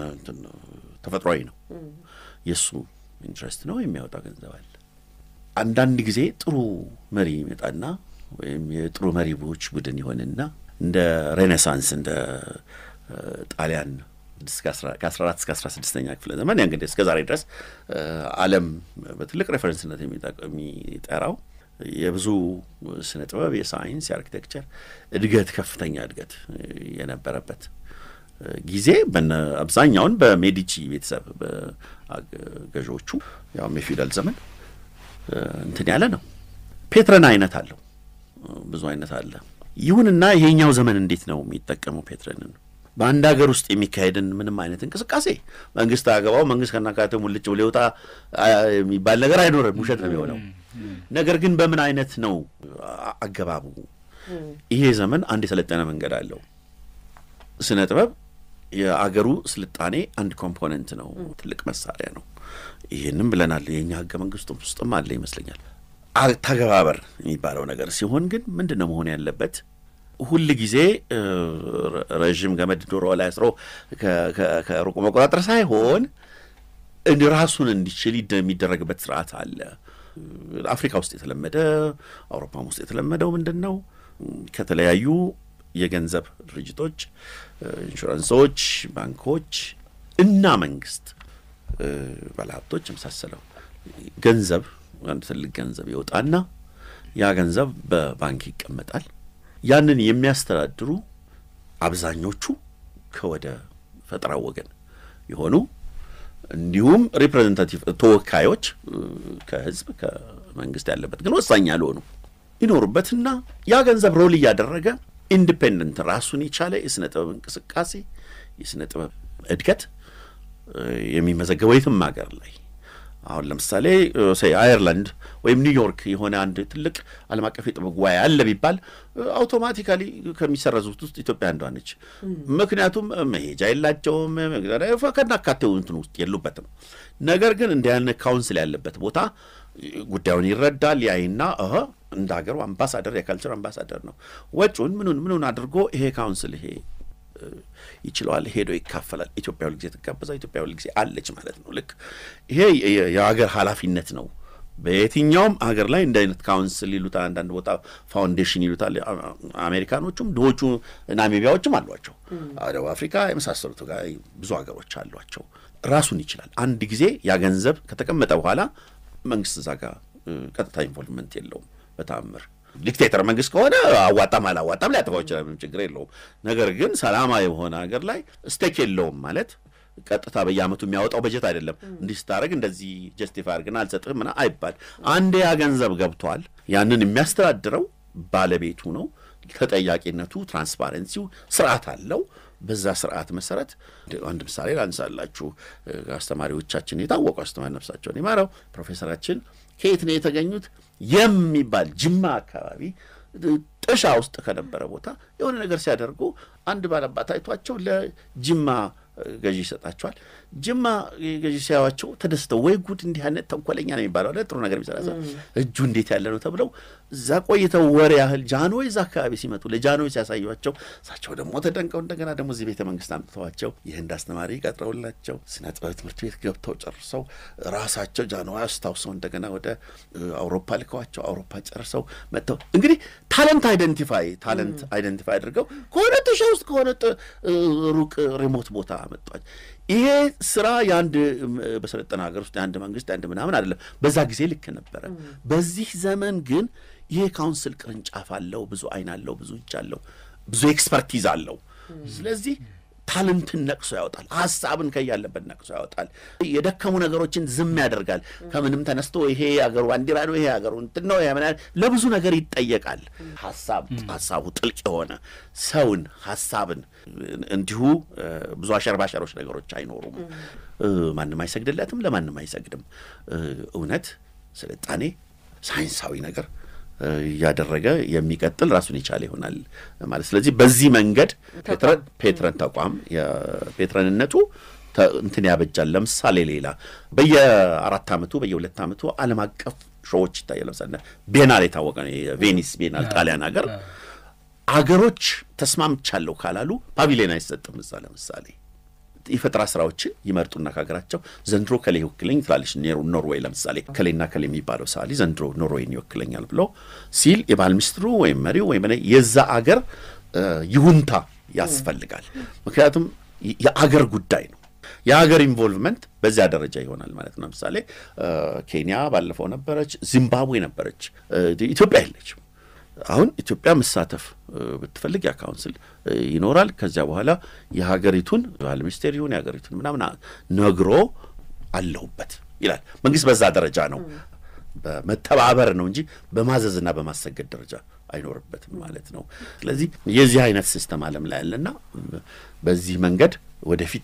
ተፈጥሯዊ ነው። የሱ ኢንትረስት ነው። የሚያወጣው ገንዘብ አለ። አንዳንድ ጊዜ ጥሩ መሪ ይመጣና ወይም የጥሩ መሪዎች ቡድን ይሆንና እንደ ሬኔሳንስ እንደ ጣሊያን ከ14 እስከ 16ኛ ክፍለ ዘመን እንግዲህ እስከ ዛሬ ድረስ ዓለም በትልቅ ሬፈረንስነት የሚጠራው የብዙ ስነ ጥበብ፣ የሳይንስ፣ የአርኪቴክቸር እድገት ከፍተኛ እድገት የነበረበት ጊዜ አብዛኛውን በሜዲቺ ቤተሰብ በገዦቹ ያው የፊውዳል ዘመን እንትን ያለ ነው። ፔትረን አይነት አለው፣ ብዙ አይነት አለ። ይሁንና ይሄኛው ዘመን እንዴት ነው የሚጠቀመው ፔትረንን? በአንድ ሀገር ውስጥ የሚካሄድን ምንም አይነት እንቅስቃሴ መንግስት አገባው መንግስት ከናካቴው ሙልጭ ብሎ ይወጣ የሚባል ነገር አይኖርም፣ ውሸት ነው የሚሆነው። ነገር ግን በምን አይነት ነው አገባቡ? ይሄ ዘመን አንድ የሰለጠነ መንገድ አለው። ስነ ጥበብ የአገሩ ስልጣኔ አንድ ኮምፖነንት ነው፣ ትልቅ መሳሪያ ነው። ይሄንም ብለናል። የኛ ህገ መንግስቱ ውስጥም አለ ይመስለኛል። ተገባበር የሚባለው ነገር ሲሆን ግን ምንድነው መሆን ያለበት? ሁሉ ጊዜ ረጅም ገመድ ዶሮ ላይ አስሮ ከሩቁ መቆጣጠር ሳይሆን ራሱን እንዲችል የሚደረግበት ስርዓት አለ። አፍሪካ ውስጥ የተለመደ አውሮፓም ውስጥ የተለመደው ምንድነው? ከተለያዩ የገንዘብ ድርጅቶች፣ ኢንሹራንሶች፣ ባንኮች እና መንግስት ባለሀብቶች መሳሰለው ገንዘብ አንድ ትልቅ ገንዘብ ይወጣና ያ ገንዘብ በባንክ ይቀመጣል። ያንን የሚያስተዳድሩ አብዛኞቹ ከወደ ፈጠራው ወገን የሆኑ እንዲሁም ሪፕሬዘንታቲቭ ተወካዮች ከህዝብ ከመንግስት ያለበት ግን ወሳኝ ያልሆኑ ይኖሩበትና ያ ገንዘብ ሮል ያደረገ ኢንዲፔንደንት ራሱን የቻለ የስነ ጥበብ እንቅስቃሴ የስነ ጥበብ እድገት የሚመዘገበው የትም ሀገር ላይ አሁን ለምሳሌ አየርላንድ ወይም ኒውዮርክ የሆነ አንድ ትልቅ ዓለም አቀፍ የጥበብ ጉባኤ አለ ቢባል አውቶማቲካሊ ከሚሰረዙት ውስጥ ኢትዮጵያ አንዷ ነች። ምክንያቱም መሄጃ የላቸውም፣ ከናካቴው እንትን ውስጥ የሉበትም። ነገር ግን እንደ ያነ ካውንስል ያለበት ቦታ ጉዳዩን ይረዳል፣ ያይና እንደ ሀገሩ አምባሳደር የካልቸር አምባሳደር ነው። ወጪውን ምኑን አድርጎ ይሄ ካውንስል ይሄ ይችላል ሄዶ ይካፈላል። ኢትዮጵያ ሁሉ ጊዜ ተጋበዛ፣ ኢትዮጵያ ሁሉ ጊዜ አለች ማለት ነው። ልክ ይሄ የሀገር ኃላፊነት ነው። በየትኛውም ሀገር ላይ እንደ አይነት ካውንስል ይሉታል፣ አንዳንድ ቦታ ፋውንዴሽን ይሉታል። አሜሪካኖቹም ድሆቹ ናሚቢያዎችም አሏቸው፣ ደቡብ አፍሪካ የመሳሰሉት ጋር ብዙ ሀገሮች አሏቸው። ራሱን ይችላል። አንድ ጊዜ ያ ገንዘብ ከተቀመጠ በኋላ መንግስት እዛ ጋር ቀጥታ ኢንቮልቭመንት የለውም በታምር። ዲክቴተር መንግስት ከሆነ አዋጣም አላዋጣም ሊያጠፋው ይችላል፣ ምንም ችግር የለውም። ነገር ግን ሰላማዊ የሆነ ሀገር ላይ ስቴክ የለውም ማለት ቀጥታ በየአመቱ የሚያወጣው በጀት አይደለም እንዲህ ስታረግ እንደዚህ ጀስቲፋይ አድርገና አልሰጥም እና አይባል አንዴ ያ ገንዘብ ገብቷል ያንን የሚያስተዳድረው ባለቤቱ ነው ተጠያቂነቱ ትራንስፓረንሲው ስርዓት አለው በዛ ስርዓት መሰረት አንድ ምሳሌ ላንሳላችሁ አስተማሪዎቻችን የታወቁ አስተማሪ ነፍሳቸውን ይማረው ፕሮፌሰራችን ከየት ነው የተገኙት የሚባል ጅማ አካባቢ ጥሻ ውስጥ ከነበረ ቦታ የሆነ ነገር ሲያደርጉ አንድ ባለባት አይቷቸው ለጅማ ገዢ ይሰጣቸዋል ጅማ ገዢ ሲያዋቸው ተደስተው ወይ ጉድ እንዲህ አይነት ተንኮለኛ ነው የሚባለው ጥሩ ነገር የሚሰራ እጁ እንዴት ያለ ነው ተብለው እዛ ቆይተው ወሬ ያህል ጃንሆይ እዛ አካባቢ ሲመጡ ለጃንሆይ ሲያሳዩዋቸው እሳቸው ደግሞ ተደንቀው እንደገና ደግሞ እዚህ ቤተ መንግስት አምጥተዋቸው የህንድ አስተማሪ ቀጥረውላቸው ስነ ጥበብ ትምህርት ቤት ገብተው ጨርሰው ራሳቸው ጃንሆይ አስታውሰው እንደገና ወደ አውሮፓ ልከዋቸው አውሮፓ ጨርሰው መጥተው እንግዲህ ታለንት አይደንቲፋይ አድርገው ከሆነ ተሻ ውስጥ ከሆነ ሩቅ ሪሞት ቦታ መጥቷል ይሄ ስራ ያንድ በሰለጠነ ሀገር ውስጥ ያንድ መንግስት ያንድ ምናምን አይደለም በዛ ጊዜ ልክ ነበር በዚህ ዘመን ግን ይሄ ካውንስል ቅርንጫፍ አለው ብዙ አይን አለው ብዙ እጅ አለው ብዙ ኤክስፐርቲዝ አለው ስለዚህ ታለንትን ነቅሶ ያወጣል ሐሳብን ከያለበት ነቅሶ ያወጣል የደከሙ ነገሮችን ዝም ያደርጋል ከምንም ተነስቶ ይሄ ሀገሩ ባንዲራ ነው ይሄ ሀገሩ እንትን ነው ያመናል ለብዙ ነገር ይጠየቃል ሐሳቡ ጥልቅ የሆነ ሰውን ሐሳብን እንዲሁ ብዙ አሸርባሸሮች ነገሮች አይኖሩም ማንንም አይሰግድለትም ለማንንም አይሰግድም እውነት ስልጣኔ ሳይንሳዊ ነገር ያደረገ የሚቀጥል ራሱን ይቻል ይሆናል ማለት ስለዚህ በዚህ መንገድ ፔትረን ተቋም የፔትረንነቱ እንትን ያበጃል ለምሳሌ ሌላ በየ4 አመቱ በየ2 አመቱ ዓለም አቀፍ ሾዎች ይታያል ለምሳሌ ቤናል የታወቀ ነው የቬኒስ ቤናል ጣሊያን ሀገር አገሮች ተስማምቻለሁ ካላሉ ፓቪሊዮን አይሰጥም እዛ ለምሳሌ ይፈጥራ ስራዎችን ይመርጡና ካገራቸው ዘንድሮ ከሌ ይወክለኝ ትላለች ኖርዌይ ለምሳሌ ከሌና ከሌ የሚባለው ሳሊ ዘንድሮ ኖርዌይን ይወክለኛል ብሎ ሲል የባህል ሚኒስትሩ ወይም መሪው ወይም የዛ አገር ይሁንታ ያስፈልጋል ምክንያቱም የአገር ጉዳይ ነው የአገር ኢንቮልቭመንት በዛ ደረጃ ይሆናል ማለት ነው ለምሳሌ ኬንያ ባለፈው ነበረች ዚምባብዌ ነበረች ኢትዮጵያ የለችም አሁን ኢትዮጵያ መሳተፍ ብትፈልግ ያ ካውንስል ይኖራል ከዚያ በኋላ የሀገሪቱን ባህል ሚኒስቴር ይሁን የሀገሪቱን ምናምን ነግሮ አለውበት ይላል መንግስት በዛ ደረጃ ነው በመተባበር ነው እንጂ በማዘዝና በማሰገድ ደረጃ አይኖርበትም ማለት ነው ስለዚህ የዚህ አይነት ሲስተም ዓለም ላይ ያለና በዚህ መንገድ ወደፊት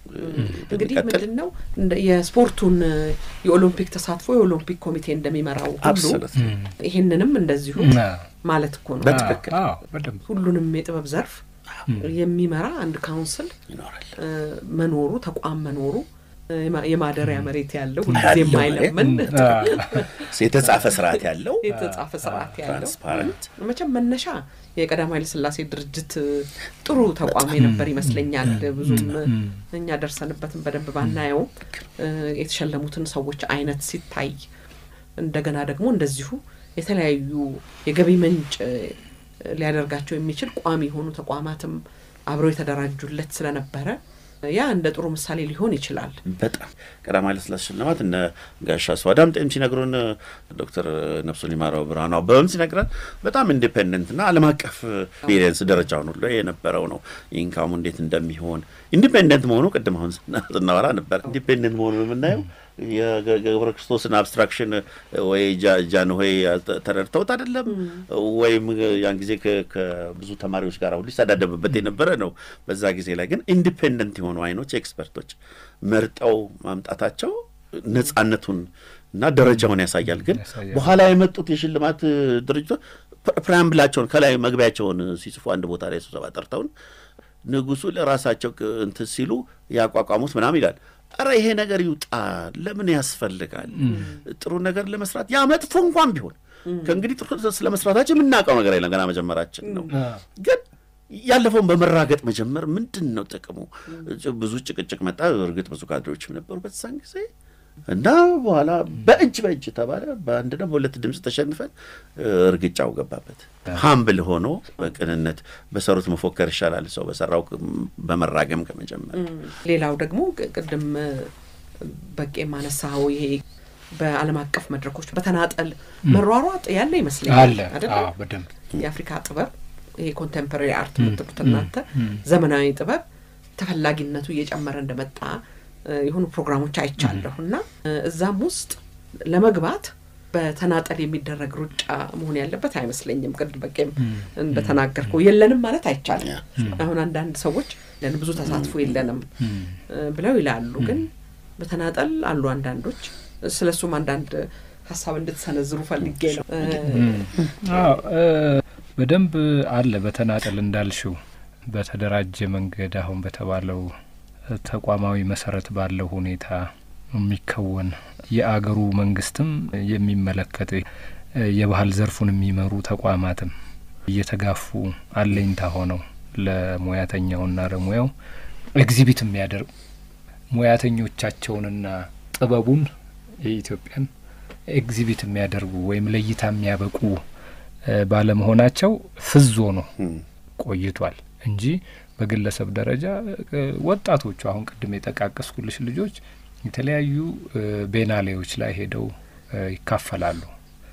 እንግዲህ ምንድነው የስፖርቱን የኦሎምፒክ ተሳትፎ የኦሎምፒክ ኮሚቴ እንደሚመራው ሁሉ ይሄንንም እንደዚሁ ማለት እኮ ነው በትክክል ሁሉንም የጥበብ ዘርፍ የሚመራ አንድ ካውንስል ይኖራል መኖሩ ተቋም መኖሩ የማደሪያ መሬት ያለው ሁሉ የማይለምን የተጻፈ ስርዓት ያለው ትራንስፓረንት መቼም መነሻ የቀዳማዊ ኃይለ ሥላሴ ድርጅት ጥሩ ተቋም ነበር ይመስለኛል ብዙም እኛ ደርሰንበትን በደንብ ባናየው የተሸለሙትን ሰዎች አይነት ሲታይ እንደገና ደግሞ እንደዚሁ የተለያዩ የገቢ ምንጭ ሊያደርጋቸው የሚችል ቋሚ ሆኑ ተቋማትም አብረው የተደራጁለት ስለነበረ ያ እንደ ጥሩ ምሳሌ ሊሆን ይችላል በጣም ቀዳማዊ ኃይለ ሥላሴ ሽልማት እነ ጋሻ ስዋዳም ጤም ሲነግሩን ዶክተር ነፍሱን ይማረው ብርሃኑ አበበም ሲነግረን በጣም ኢንዲፔንደንት እና ዓለም አቀፍ ኤክስፒሪየንስ ደረጃው ነው የነበረው ነው ኢንካሙ እንዴት እንደሚሆን ኢንዲፔንደንት መሆኑ ቅድም አሁን ስናወራ ነበር ኢንዲፔንደንት መሆኑ የምናየው የገብረ ክርስቶስን አብስትራክሽን ወይ ጃንሆይ ተረድተውት አይደለም ወይም ያን ጊዜ ከብዙ ተማሪዎች ጋር ሁሉ ይሳዳደብበት የነበረ ነው በዛ ጊዜ ላይ ግን ኢንዲፔንደንት የሆኑ አይኖች ኤክስፐርቶች መርጠው ማምጣታቸው ነጻነቱን እና ደረጃውን ያሳያል ግን በኋላ የመጡት የሽልማት ድርጅቶች ፕሪያምብላቸውን ከላይ መግቢያቸውን ሲጽፉ አንድ ቦታ ላይ ስብሰባ ጠርተውን ንጉሱ ለራሳቸው እንትን ሲሉ ያቋቋሙት ምናምን ይላል አረ ይሄ ነገር ይውጣ ለምን ያስፈልጋል ጥሩ ነገር ለመስራት ያ መጥፎ እንኳን ቢሆን ከእንግዲህ ጥሩ ስለመስራታችን የምናውቀው ነገር አይደለም ገና መጀመራችን ነው ግን ያለፈውን በመራገጥ መጀመር ምንድነው ጥቅሙ ብዙ ጭቅጭቅ መጣ እርግጥ ብዙ ካድሬዎችም ነበሩ በዛን ጊዜ እና በኋላ በእጅ ተባለ በአንድ ደግሞ ሁለት ድምጽ ተሸንፈን እርግጫው ገባበት ሃምብል ሆኖ በቅንነት በሰሩት መፎከር ይሻላል ሰው በሰራው በመራገም ከመጀመር ሌላው ደግሞ ቅድም በቄ ማነሳው ይሄ በዓለም አቀፍ መድረኮች በተናጠል መሯሯጥ ያለ ይመስላል አይደል በደንብ የአፍሪካ ጥበብ ይሄ ኮንቴምፖራሪ አርት ምትሉት እናንተ ዘመናዊ ጥበብ ተፈላጊነቱ እየጨመረ እንደመጣ የሆኑ ፕሮግራሞች አይቻለሁና እዛም ውስጥ ለመግባት በተናጠል የሚደረግ ሩጫ መሆን ያለበት አይመስለኝም። በቀም እንደተናገርከው የለንም ማለት አይቻልም። አሁን አንዳንድ ሰዎች ለምን ብዙ ተሳትፎ የለንም ብለው ይላሉ። ግን በተናጠል አሉ አንዳንዶች። ስለሱም አንዳንድ ሐሳብ እንድትሰነዝሩ ፈልጌ ነው። በደንብ አለ በተናጠል እንዳልሽው በተደራጀ መንገድ አሁን በተባለው ተቋማዊ መሰረት ባለው ሁኔታ የሚከወን የአገሩ መንግስትም የሚመለከት የባህል ዘርፉን የሚመሩ ተቋማትም እየተጋፉ አለኝታ ሆነው ለሙያተኛውና ለሙያው ኤግዚቢት የሚያደርጉ ሙያተኞቻቸውንና ጥበቡን የኢትዮጵያን ኤግዚቢት የሚያደርጉ ወይም ለይታ የሚያበቁ ባለመሆናቸው ፍዞ ነው ቆይቷል እንጂ በግለሰብ ደረጃ ወጣቶቹ አሁን ቅድም የጠቃቀስኩልሽ ልጆች የተለያዩ ቤናሌዎች ላይ ሄደው ይካፈላሉ።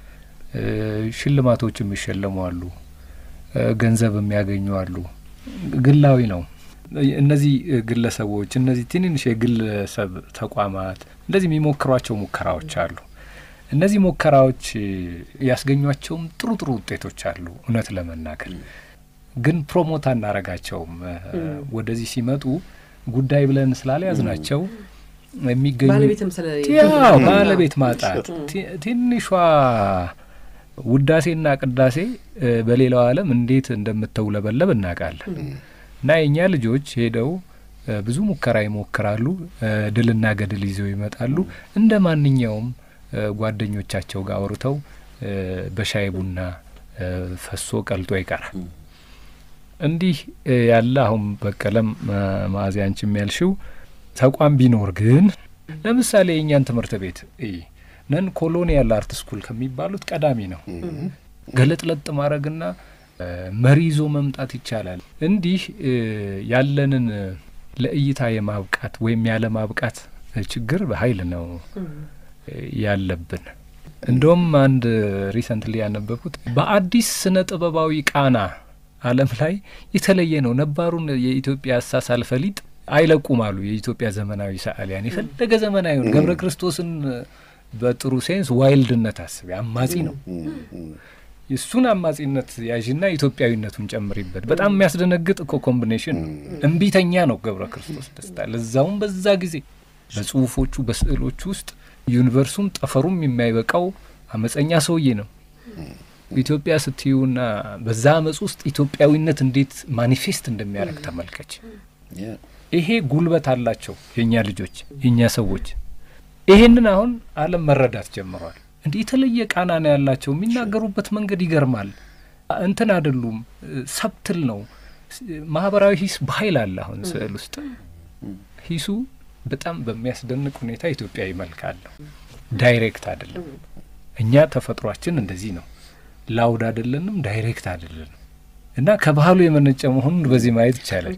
ሽልማቶችም ይሸለማሉ፣ ገንዘብ የሚያገኙ አሉ። ግላዊ ነው። እነዚህ ግለሰቦች እነዚህ ትንንሽ የግለሰብ ተቋማት እንደዚህ የሚሞክሯቸው ሙከራዎች አሉ። እነዚህ ሙከራዎች ያስገኟቸውም ጥሩ ጥሩ ውጤቶች አሉ። እውነት ለመናገር ግን ፕሮሞት አናረጋቸውም። ወደዚህ ሲመጡ ጉዳይ ብለን ስላልያዝናቸው የሚገኙ ባለቤት ማጣት ትንሿ ውዳሴና ቅዳሴ በሌላው ዓለም እንዴት እንደምትውለበለብ እናውቃለን። እና የኛ ልጆች ሄደው ብዙ ሙከራ ይሞክራሉ፣ ድልና ገድል ይዘው ይመጣሉ። እንደ ማንኛውም ጓደኞቻቸው ጋር አውርተው በሻይ ቡና ፈሶ ቀልጦ ይቀራል። እንዲህ ያለ አሁን በቀለም ማዚያንችም ያልሽው ተቋም ቢኖር ግን ለምሳሌ የኛን ትምህርት ቤት ነን ኮሎኒያል አርት ስኩል ከሚባሉት ቀዳሚ ነው። ገለጥለጥ ማድረግና መሪዞ መምጣት ይቻላል። እንዲህ ያለንን ለእይታ የማብቃት ወይም ያለ ማብቃት ችግር በኃይል ነው ያለብን። እንደውም አንድ ሪሰንትሊ ያነበብኩት በአዲስ ስነ ጥበባዊ ቃና ዓለም ላይ የተለየ ነው። ነባሩን የኢትዮጵያ አሳሳል ፈሊጥ አይለቁም አሉ የኢትዮጵያ ዘመናዊ ሰዓሊያን። የፈለገ ዘመናዊውን ገብረ ክርስቶስን በጥሩ ሴንስ ዋይልድነት አስቢ አማጺ ነው። የሱን አማጺነት ያዥና ኢትዮጵያዊነቱን ጨምሪበት። በጣም የሚያስደነግጥ እኮ ኮምቢኔሽን። እንቢተኛ ነው ገብረ ክርስቶስ ደስታ። ለዛውም በዛ ጊዜ በጽሁፎቹ በስዕሎቹ ውስጥ ዩኒቨርሱም ጠፈሩም የማይበቃው አመጸኛ ሰውዬ ነው። ኢትዮጵያ ስትዩና በዛ አመጽ ውስጥ ኢትዮጵያዊነት እንዴት ማኒፌስት እንደሚያደርግ ተመልከች። ይሄ ጉልበት አላቸው የኛ ልጆች የኛ ሰዎች። ይሄንን አሁን ዓለም መረዳት ጀምሯል። እንዴ የተለየ ቃና ነው ያላቸው። የሚናገሩበት መንገድ ይገርማል። እንትን አይደሉም፣ ሰብትል ነው። ማህበራዊ ሂስ በኃይል አለ። አሁን ስዕል ውስጥ ሂሱ በጣም በሚያስደንቅ ሁኔታ ኢትዮጵያዊ መልክ አለው። ዳይሬክት አይደለም። እኛ ተፈጥሯችን እንደዚህ ነው። ላውድ አይደለንም፣ ዳይሬክት አይደለንም። እና ከባህሉ የመነጨ መሆኑን በዚህ ማየት ይቻላል።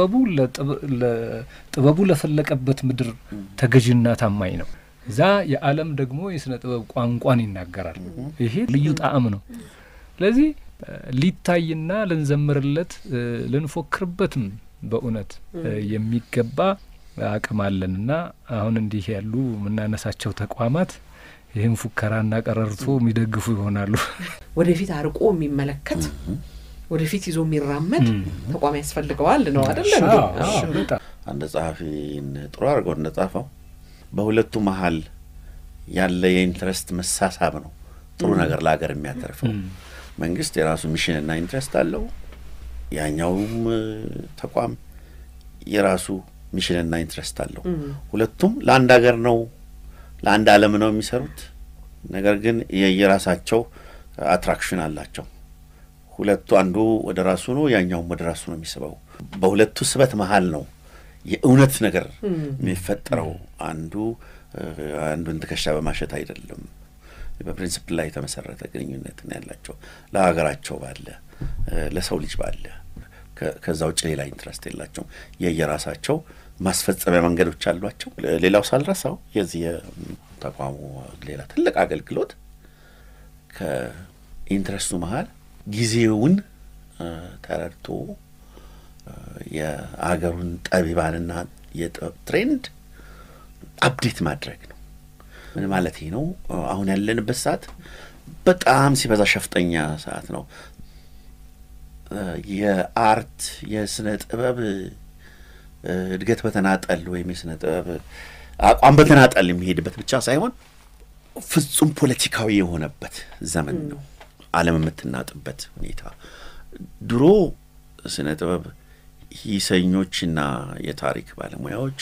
ጥበቡ ለፈለቀበት ምድር ተገዥና ታማኝ ነው። እዛ የዓለም ደግሞ የስነ ጥበብ ቋንቋን ይናገራል። ይሄ ልዩ ጣዕም ነው። ስለዚህ ሊታይና ልንዘምርለት ልንፎክርበትም በእውነት የሚገባ አቅም አለንና አሁን እንዲህ ያሉ የምናነሳቸው ተቋማት ይህን ፉከራና ቀረርቶ የሚደግፉ ይሆናሉ። ወደፊት አርቆ የሚመለከት ወደፊት ይዞ የሚራመድ ተቋም ያስፈልገዋል ነው አይደል? አንድ ጸሐፊ ጥሩ አድርገው እንደጻፈው በሁለቱ መሀል ያለ የኢንትረስት መሳሳብ ነው ጥሩ ነገር ለሀገር የሚያተርፈው። መንግስት የራሱ ሚሽንና ኢንትረስት አለው፣ ያኛውም ተቋም የራሱ ሚሽንና ኢንትረስት አለው። ሁለቱም ለአንድ ሀገር ነው ለአንድ ዓለም ነው የሚሰሩት። ነገር ግን የየራሳቸው አትራክሽን አላቸው። ሁለቱ አንዱ ወደ ራሱ ነው፣ ያኛው ወደ ራሱ ነው የሚስበው። በሁለቱ ስበት መሃል ነው የእውነት ነገር የሚፈጠረው። አንዱን ትከሻ በማሸት አይደለም። በፕሪንሲፕል ላይ የተመሰረተ ግንኙነት ነው ያላቸው። ለሀገራቸው ባለ ለሰው ልጅ ባለ ከዛ ውጭ ሌላ ኢንትረስት የላቸውም። የየራሳቸው ማስፈጸሚያ መንገዶች አሏቸው። ሌላው ሳልረሳው የዚህ ተቋሙ ሌላ ትልቅ አገልግሎት ከኢንትረስቱ መሃል ጊዜውን ተረድቶ የአገሩን ጠቢባንና የጥበብ ትሬንድ አፕዴት ማድረግ ነው። ምን ማለት ነው? አሁን ያለንበት ሰዓት በጣም ሲበዛ ሸፍጠኛ ሰዓት ነው። የአርት የስነ ጥበብ እድገት በተናጠል ወይም የስነ ጥበብ አቋም በተናጠል የሚሄድበት ብቻ ሳይሆን ፍጹም ፖለቲካዊ የሆነበት ዘመን ነው። ዓለም የምትናጥበት ሁኔታ። ድሮ ስነ ጥበብ ሂሰኞችና የታሪክ ባለሙያዎች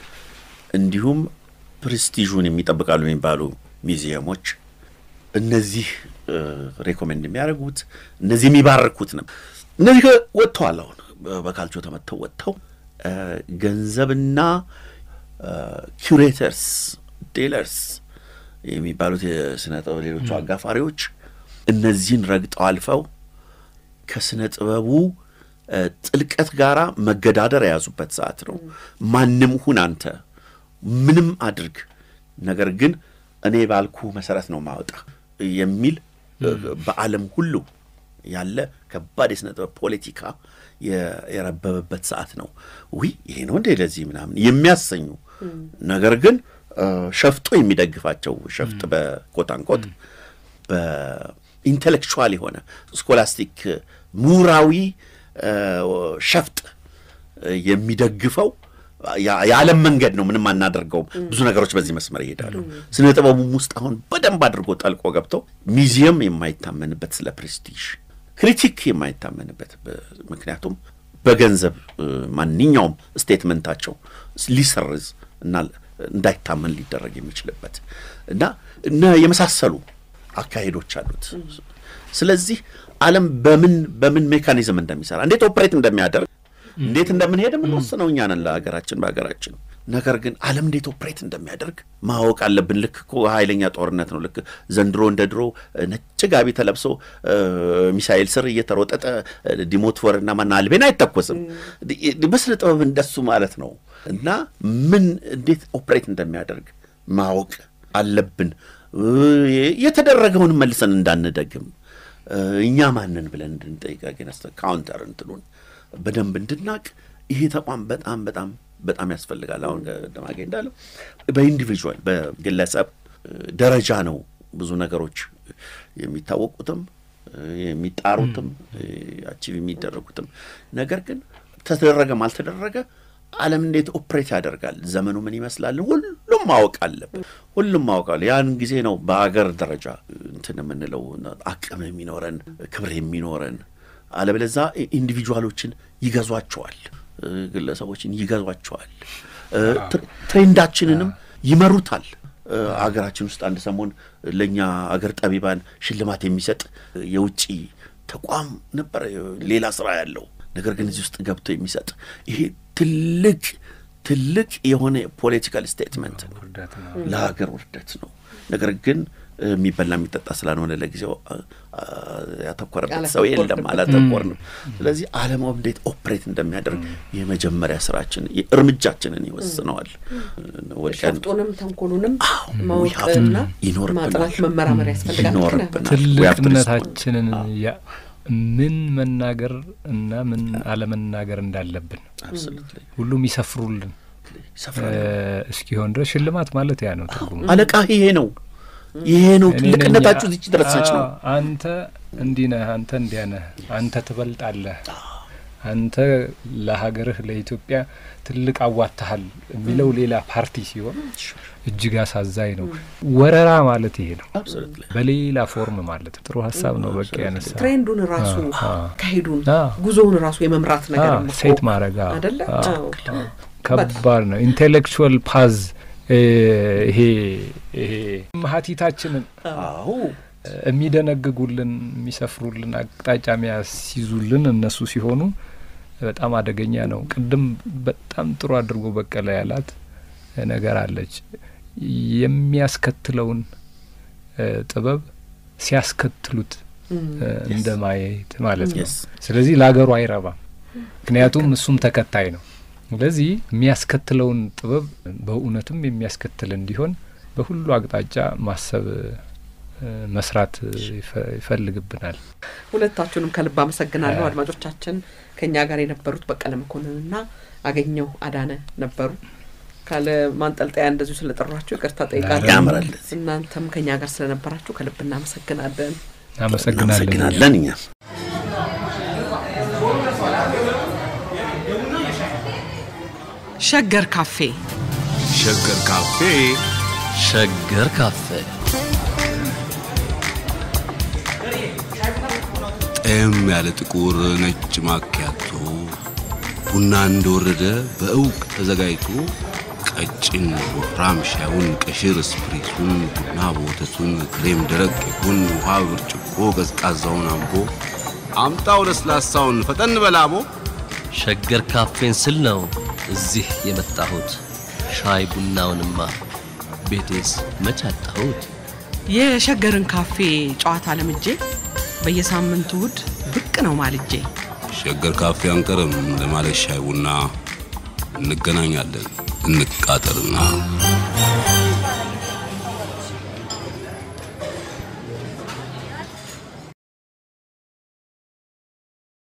እንዲሁም ፕሬስቲጁን የሚጠብቃሉ የሚባሉ ሚዚየሞች እነዚህ ሬኮሜንድ የሚያደርጉት እነዚህ የሚባርኩት ነው። እነዚህ ወጥተዋል። አሁን በካልቾ ተመተው ወጥተው ገንዘብና ኩሬተርስ ዲለርስ የሚባሉት የስነ ጥበብ ሌሎቹ አጋፋሪዎች እነዚህን ረግጠው አልፈው ከስነ ጥበቡ ጥልቀት ጋራ መገዳደር የያዙበት ሰዓት ነው። ማንም ሁን አንተ ምንም አድርግ፣ ነገር ግን እኔ ባልኩ መሰረት ነው ማውጣ የሚል በዓለም ሁሉ ያለ ከባድ የስነ ጥበብ ፖለቲካ የረበበበት ሰዓት ነው። ይሄ ነው እንደ ለዚህ ምናምን የሚያሰኙ ነገር ግን ሸፍጦ የሚደግፋቸው ሸፍጥ በኮታንኮት በኢንተሌክቹዋል የሆነ ስኮላስቲክ ምሁራዊ ሸፍጥ የሚደግፈው የዓለም መንገድ ነው። ምንም አናደርገውም። ብዙ ነገሮች በዚህ መስመር ይሄዳሉ። ስነ ጥበቡም ውስጥ አሁን በደንብ አድርጎ ጠልቆ ገብተው ሚዚየም የማይታመንበት ስለ ፕሬስቲጅ ክሪቲክ የማይታመንበት ምክንያቱም በገንዘብ ማንኛውም ስቴትመንታቸው ሊሰርዝ እና እንዳይታመን ሊደረግ የሚችልበት እና የመሳሰሉ አካሄዶች አሉት። ስለዚህ ዓለም በምን ሜካኒዝም እንደሚሰራ እንዴት ኦፕሬት እንደሚያደርግ እንዴት እንደምንሄድ ምን ወስነው እኛ ነን ለሀገራችን በሀገራችን። ነገር ግን ዓለም እንዴት ኦፕሬት እንደሚያደርግ ማወቅ አለብን። ልክ እኮ ኃይለኛ ጦርነት ነው። ልክ ዘንድሮ እንደ ድሮ ነጭ ጋቢ ተለብሶ ሚሳኤል ስር እየተሮጠጠ ዲሞትወርና ማና አልቤን አይተኮስም። በስነ ጥበብ እንደሱ ማለት ነው። እና ምን እንዴት ኦፕሬት እንደሚያደርግ ማወቅ አለብን። የተደረገውን መልሰን እንዳንደግም እኛ ማንን ብለን እንድንጠይቅ ገነስተ ካውንተር እንትሉን በደንብ እንድናቅ ይሄ ተቋም በጣም ያስፈልጋል። አሁን ደማገ እንዳለው በኢንዲቪጁዋል በግለሰብ ደረጃ ነው ብዙ ነገሮች የሚታወቁትም የሚጣሩትም አቺቭ የሚደረጉትም። ነገር ግን ተደረገም አልተደረገ ዓለም እንዴት ኦፕሬት ያደርጋል፣ ዘመኑ ምን ይመስላል፣ ሁሉም ማወቅ አለበት። ያን ጊዜ ነው በአገር ደረጃ እንትን የምንለው አቅም የሚኖረን ክብር የሚኖረን። አለበለዚያ ኢንዲቪጁዋሎችን ይገዟቸዋል፣ ግለሰቦችን ይገዟቸዋል፣ ትሬንዳችንንም ይመሩታል። አገራችን ውስጥ አንድ ሰሞን ለኛ አገር ጠቢባን ሽልማት የሚሰጥ የውጪ ተቋም ነበር፣ ሌላ ስራ ያለው ነገር ግን እዚህ ውስጥ ገብቶ የሚሰጥ ይሄ ትልቅ የሆነ ፖለቲካል ስቴትመንት ነው፣ ለሀገር ውርደት ነው። ነገር ግን የሚበላ የሚጠጣ ስላልሆነ ለጊዜው ያተኮረበት ሰው የለም፣ አላተኮርንም። ስለዚህ ዓለም እንዴት ኦፕሬት እንደሚያደርግ የመጀመሪያ ስራችን እርምጃችንን ይወስነዋል። ወልቀንጦንም ተንኮሉንም ማወቅና ማጥናት መመራመር ያስፈልጋል። ትልቅነታችንን ምን መናገር እና ምን አለመናገር እንዳለብን ሁሉም ይሰፍሩልን እስኪሆን ድረስ ሽልማት ማለት ያ ነው ትርጉሙ። አለቃ ይሄ ነው ትልቅነታችሁ እዚህ ድረስች ነው። አንተ እንዲህ ነህ፣ አንተ እንዲያ ነህ፣ አንተ ትበልጣለህ፣ አንተ ለሀገርህ ለኢትዮጵያ ትልቅ አዋጣሃል የሚለው ሌላ ፓርቲ ሲሆን እጅግ አሳዛኝ ነው። ወረራ ማለት ይሄ ነው፣ በሌላ ፎርም ማለት ጥሩ ሀሳብ ነው። በቃ ያነሳ ትሬንዱን ራሱ ካሄዱን ጉዞውን ራሱ የመምራት ነገር ነው፣ ሴት ማረጋ አይደለ? ከባድ ነው። ኢንቴሌክቹዋል ፓዝ ይሄ ማህቲታችንን የሚደነግጉልን የሚሰፍሩልን አቅጣጫ የሚያስይዙልን እነሱ ሲሆኑ በጣም አደገኛ ነው። ቅድም በጣም ጥሩ አድርጎ በቀለ ያላት ነገር አለች። የሚያስከትለውን ጥበብ ሲያስከትሉት እንደማየት ማለት ነው። ስለዚህ ለሀገሩ አይረባም፣ ምክንያቱም እሱም ተከታይ ነው። ስለዚህ የሚያስከትለውን ጥበብ በእውነትም የሚያስከትል እንዲሆን በሁሉ አቅጣጫ ማሰብ መስራት ይፈልግብናል። ሁለታችሁንም ከልብ አመሰግናለሁ። አድማጮቻችን ከኛ ጋር የነበሩት በቀለ መኮንንና አገኘው አዳነ ነበሩ። ካለ ማንጠልጣያ እንደዚሁ ስለጠራችሁ ይቅርታ ጠይቃለሁ። እናንተም ከኛ ጋር ስለነበራችሁ ከልብ እናመሰግናለን። እናመሰግናለን እኛ ሸገር ካፌ ሸገር ካፌ ሸገር ካፌ ጤም ያለ ጥቁር ነጭ ማኪያቶ ቡና እንደወረደ በእውቅ ተዘጋጅቶ ቀጭን ወፍራም ሻዩን ቀሽር ስፕሪሱን ቡና በወተቱን ክሬም ደረቅ ይሁን ውሃ ብርጭቆ ቀዝቃዛውን አምቦ አምጣው ለስላሳውን ፈጠን በላቦ ሸገር ካፌን ስል ነው እዚህ የመጣሁት ሻይ ቡናውንማ ቤቴስ መቻጣሁት የሸገርን ካፌ ጨዋታ ለምጄ በየሳምንቱ እሁድ ብቅ ነው ማልጄ ሸገር ካፌ አንቀርም ለማለት ሻይ ቡና እንገናኛለን እንቃጠርና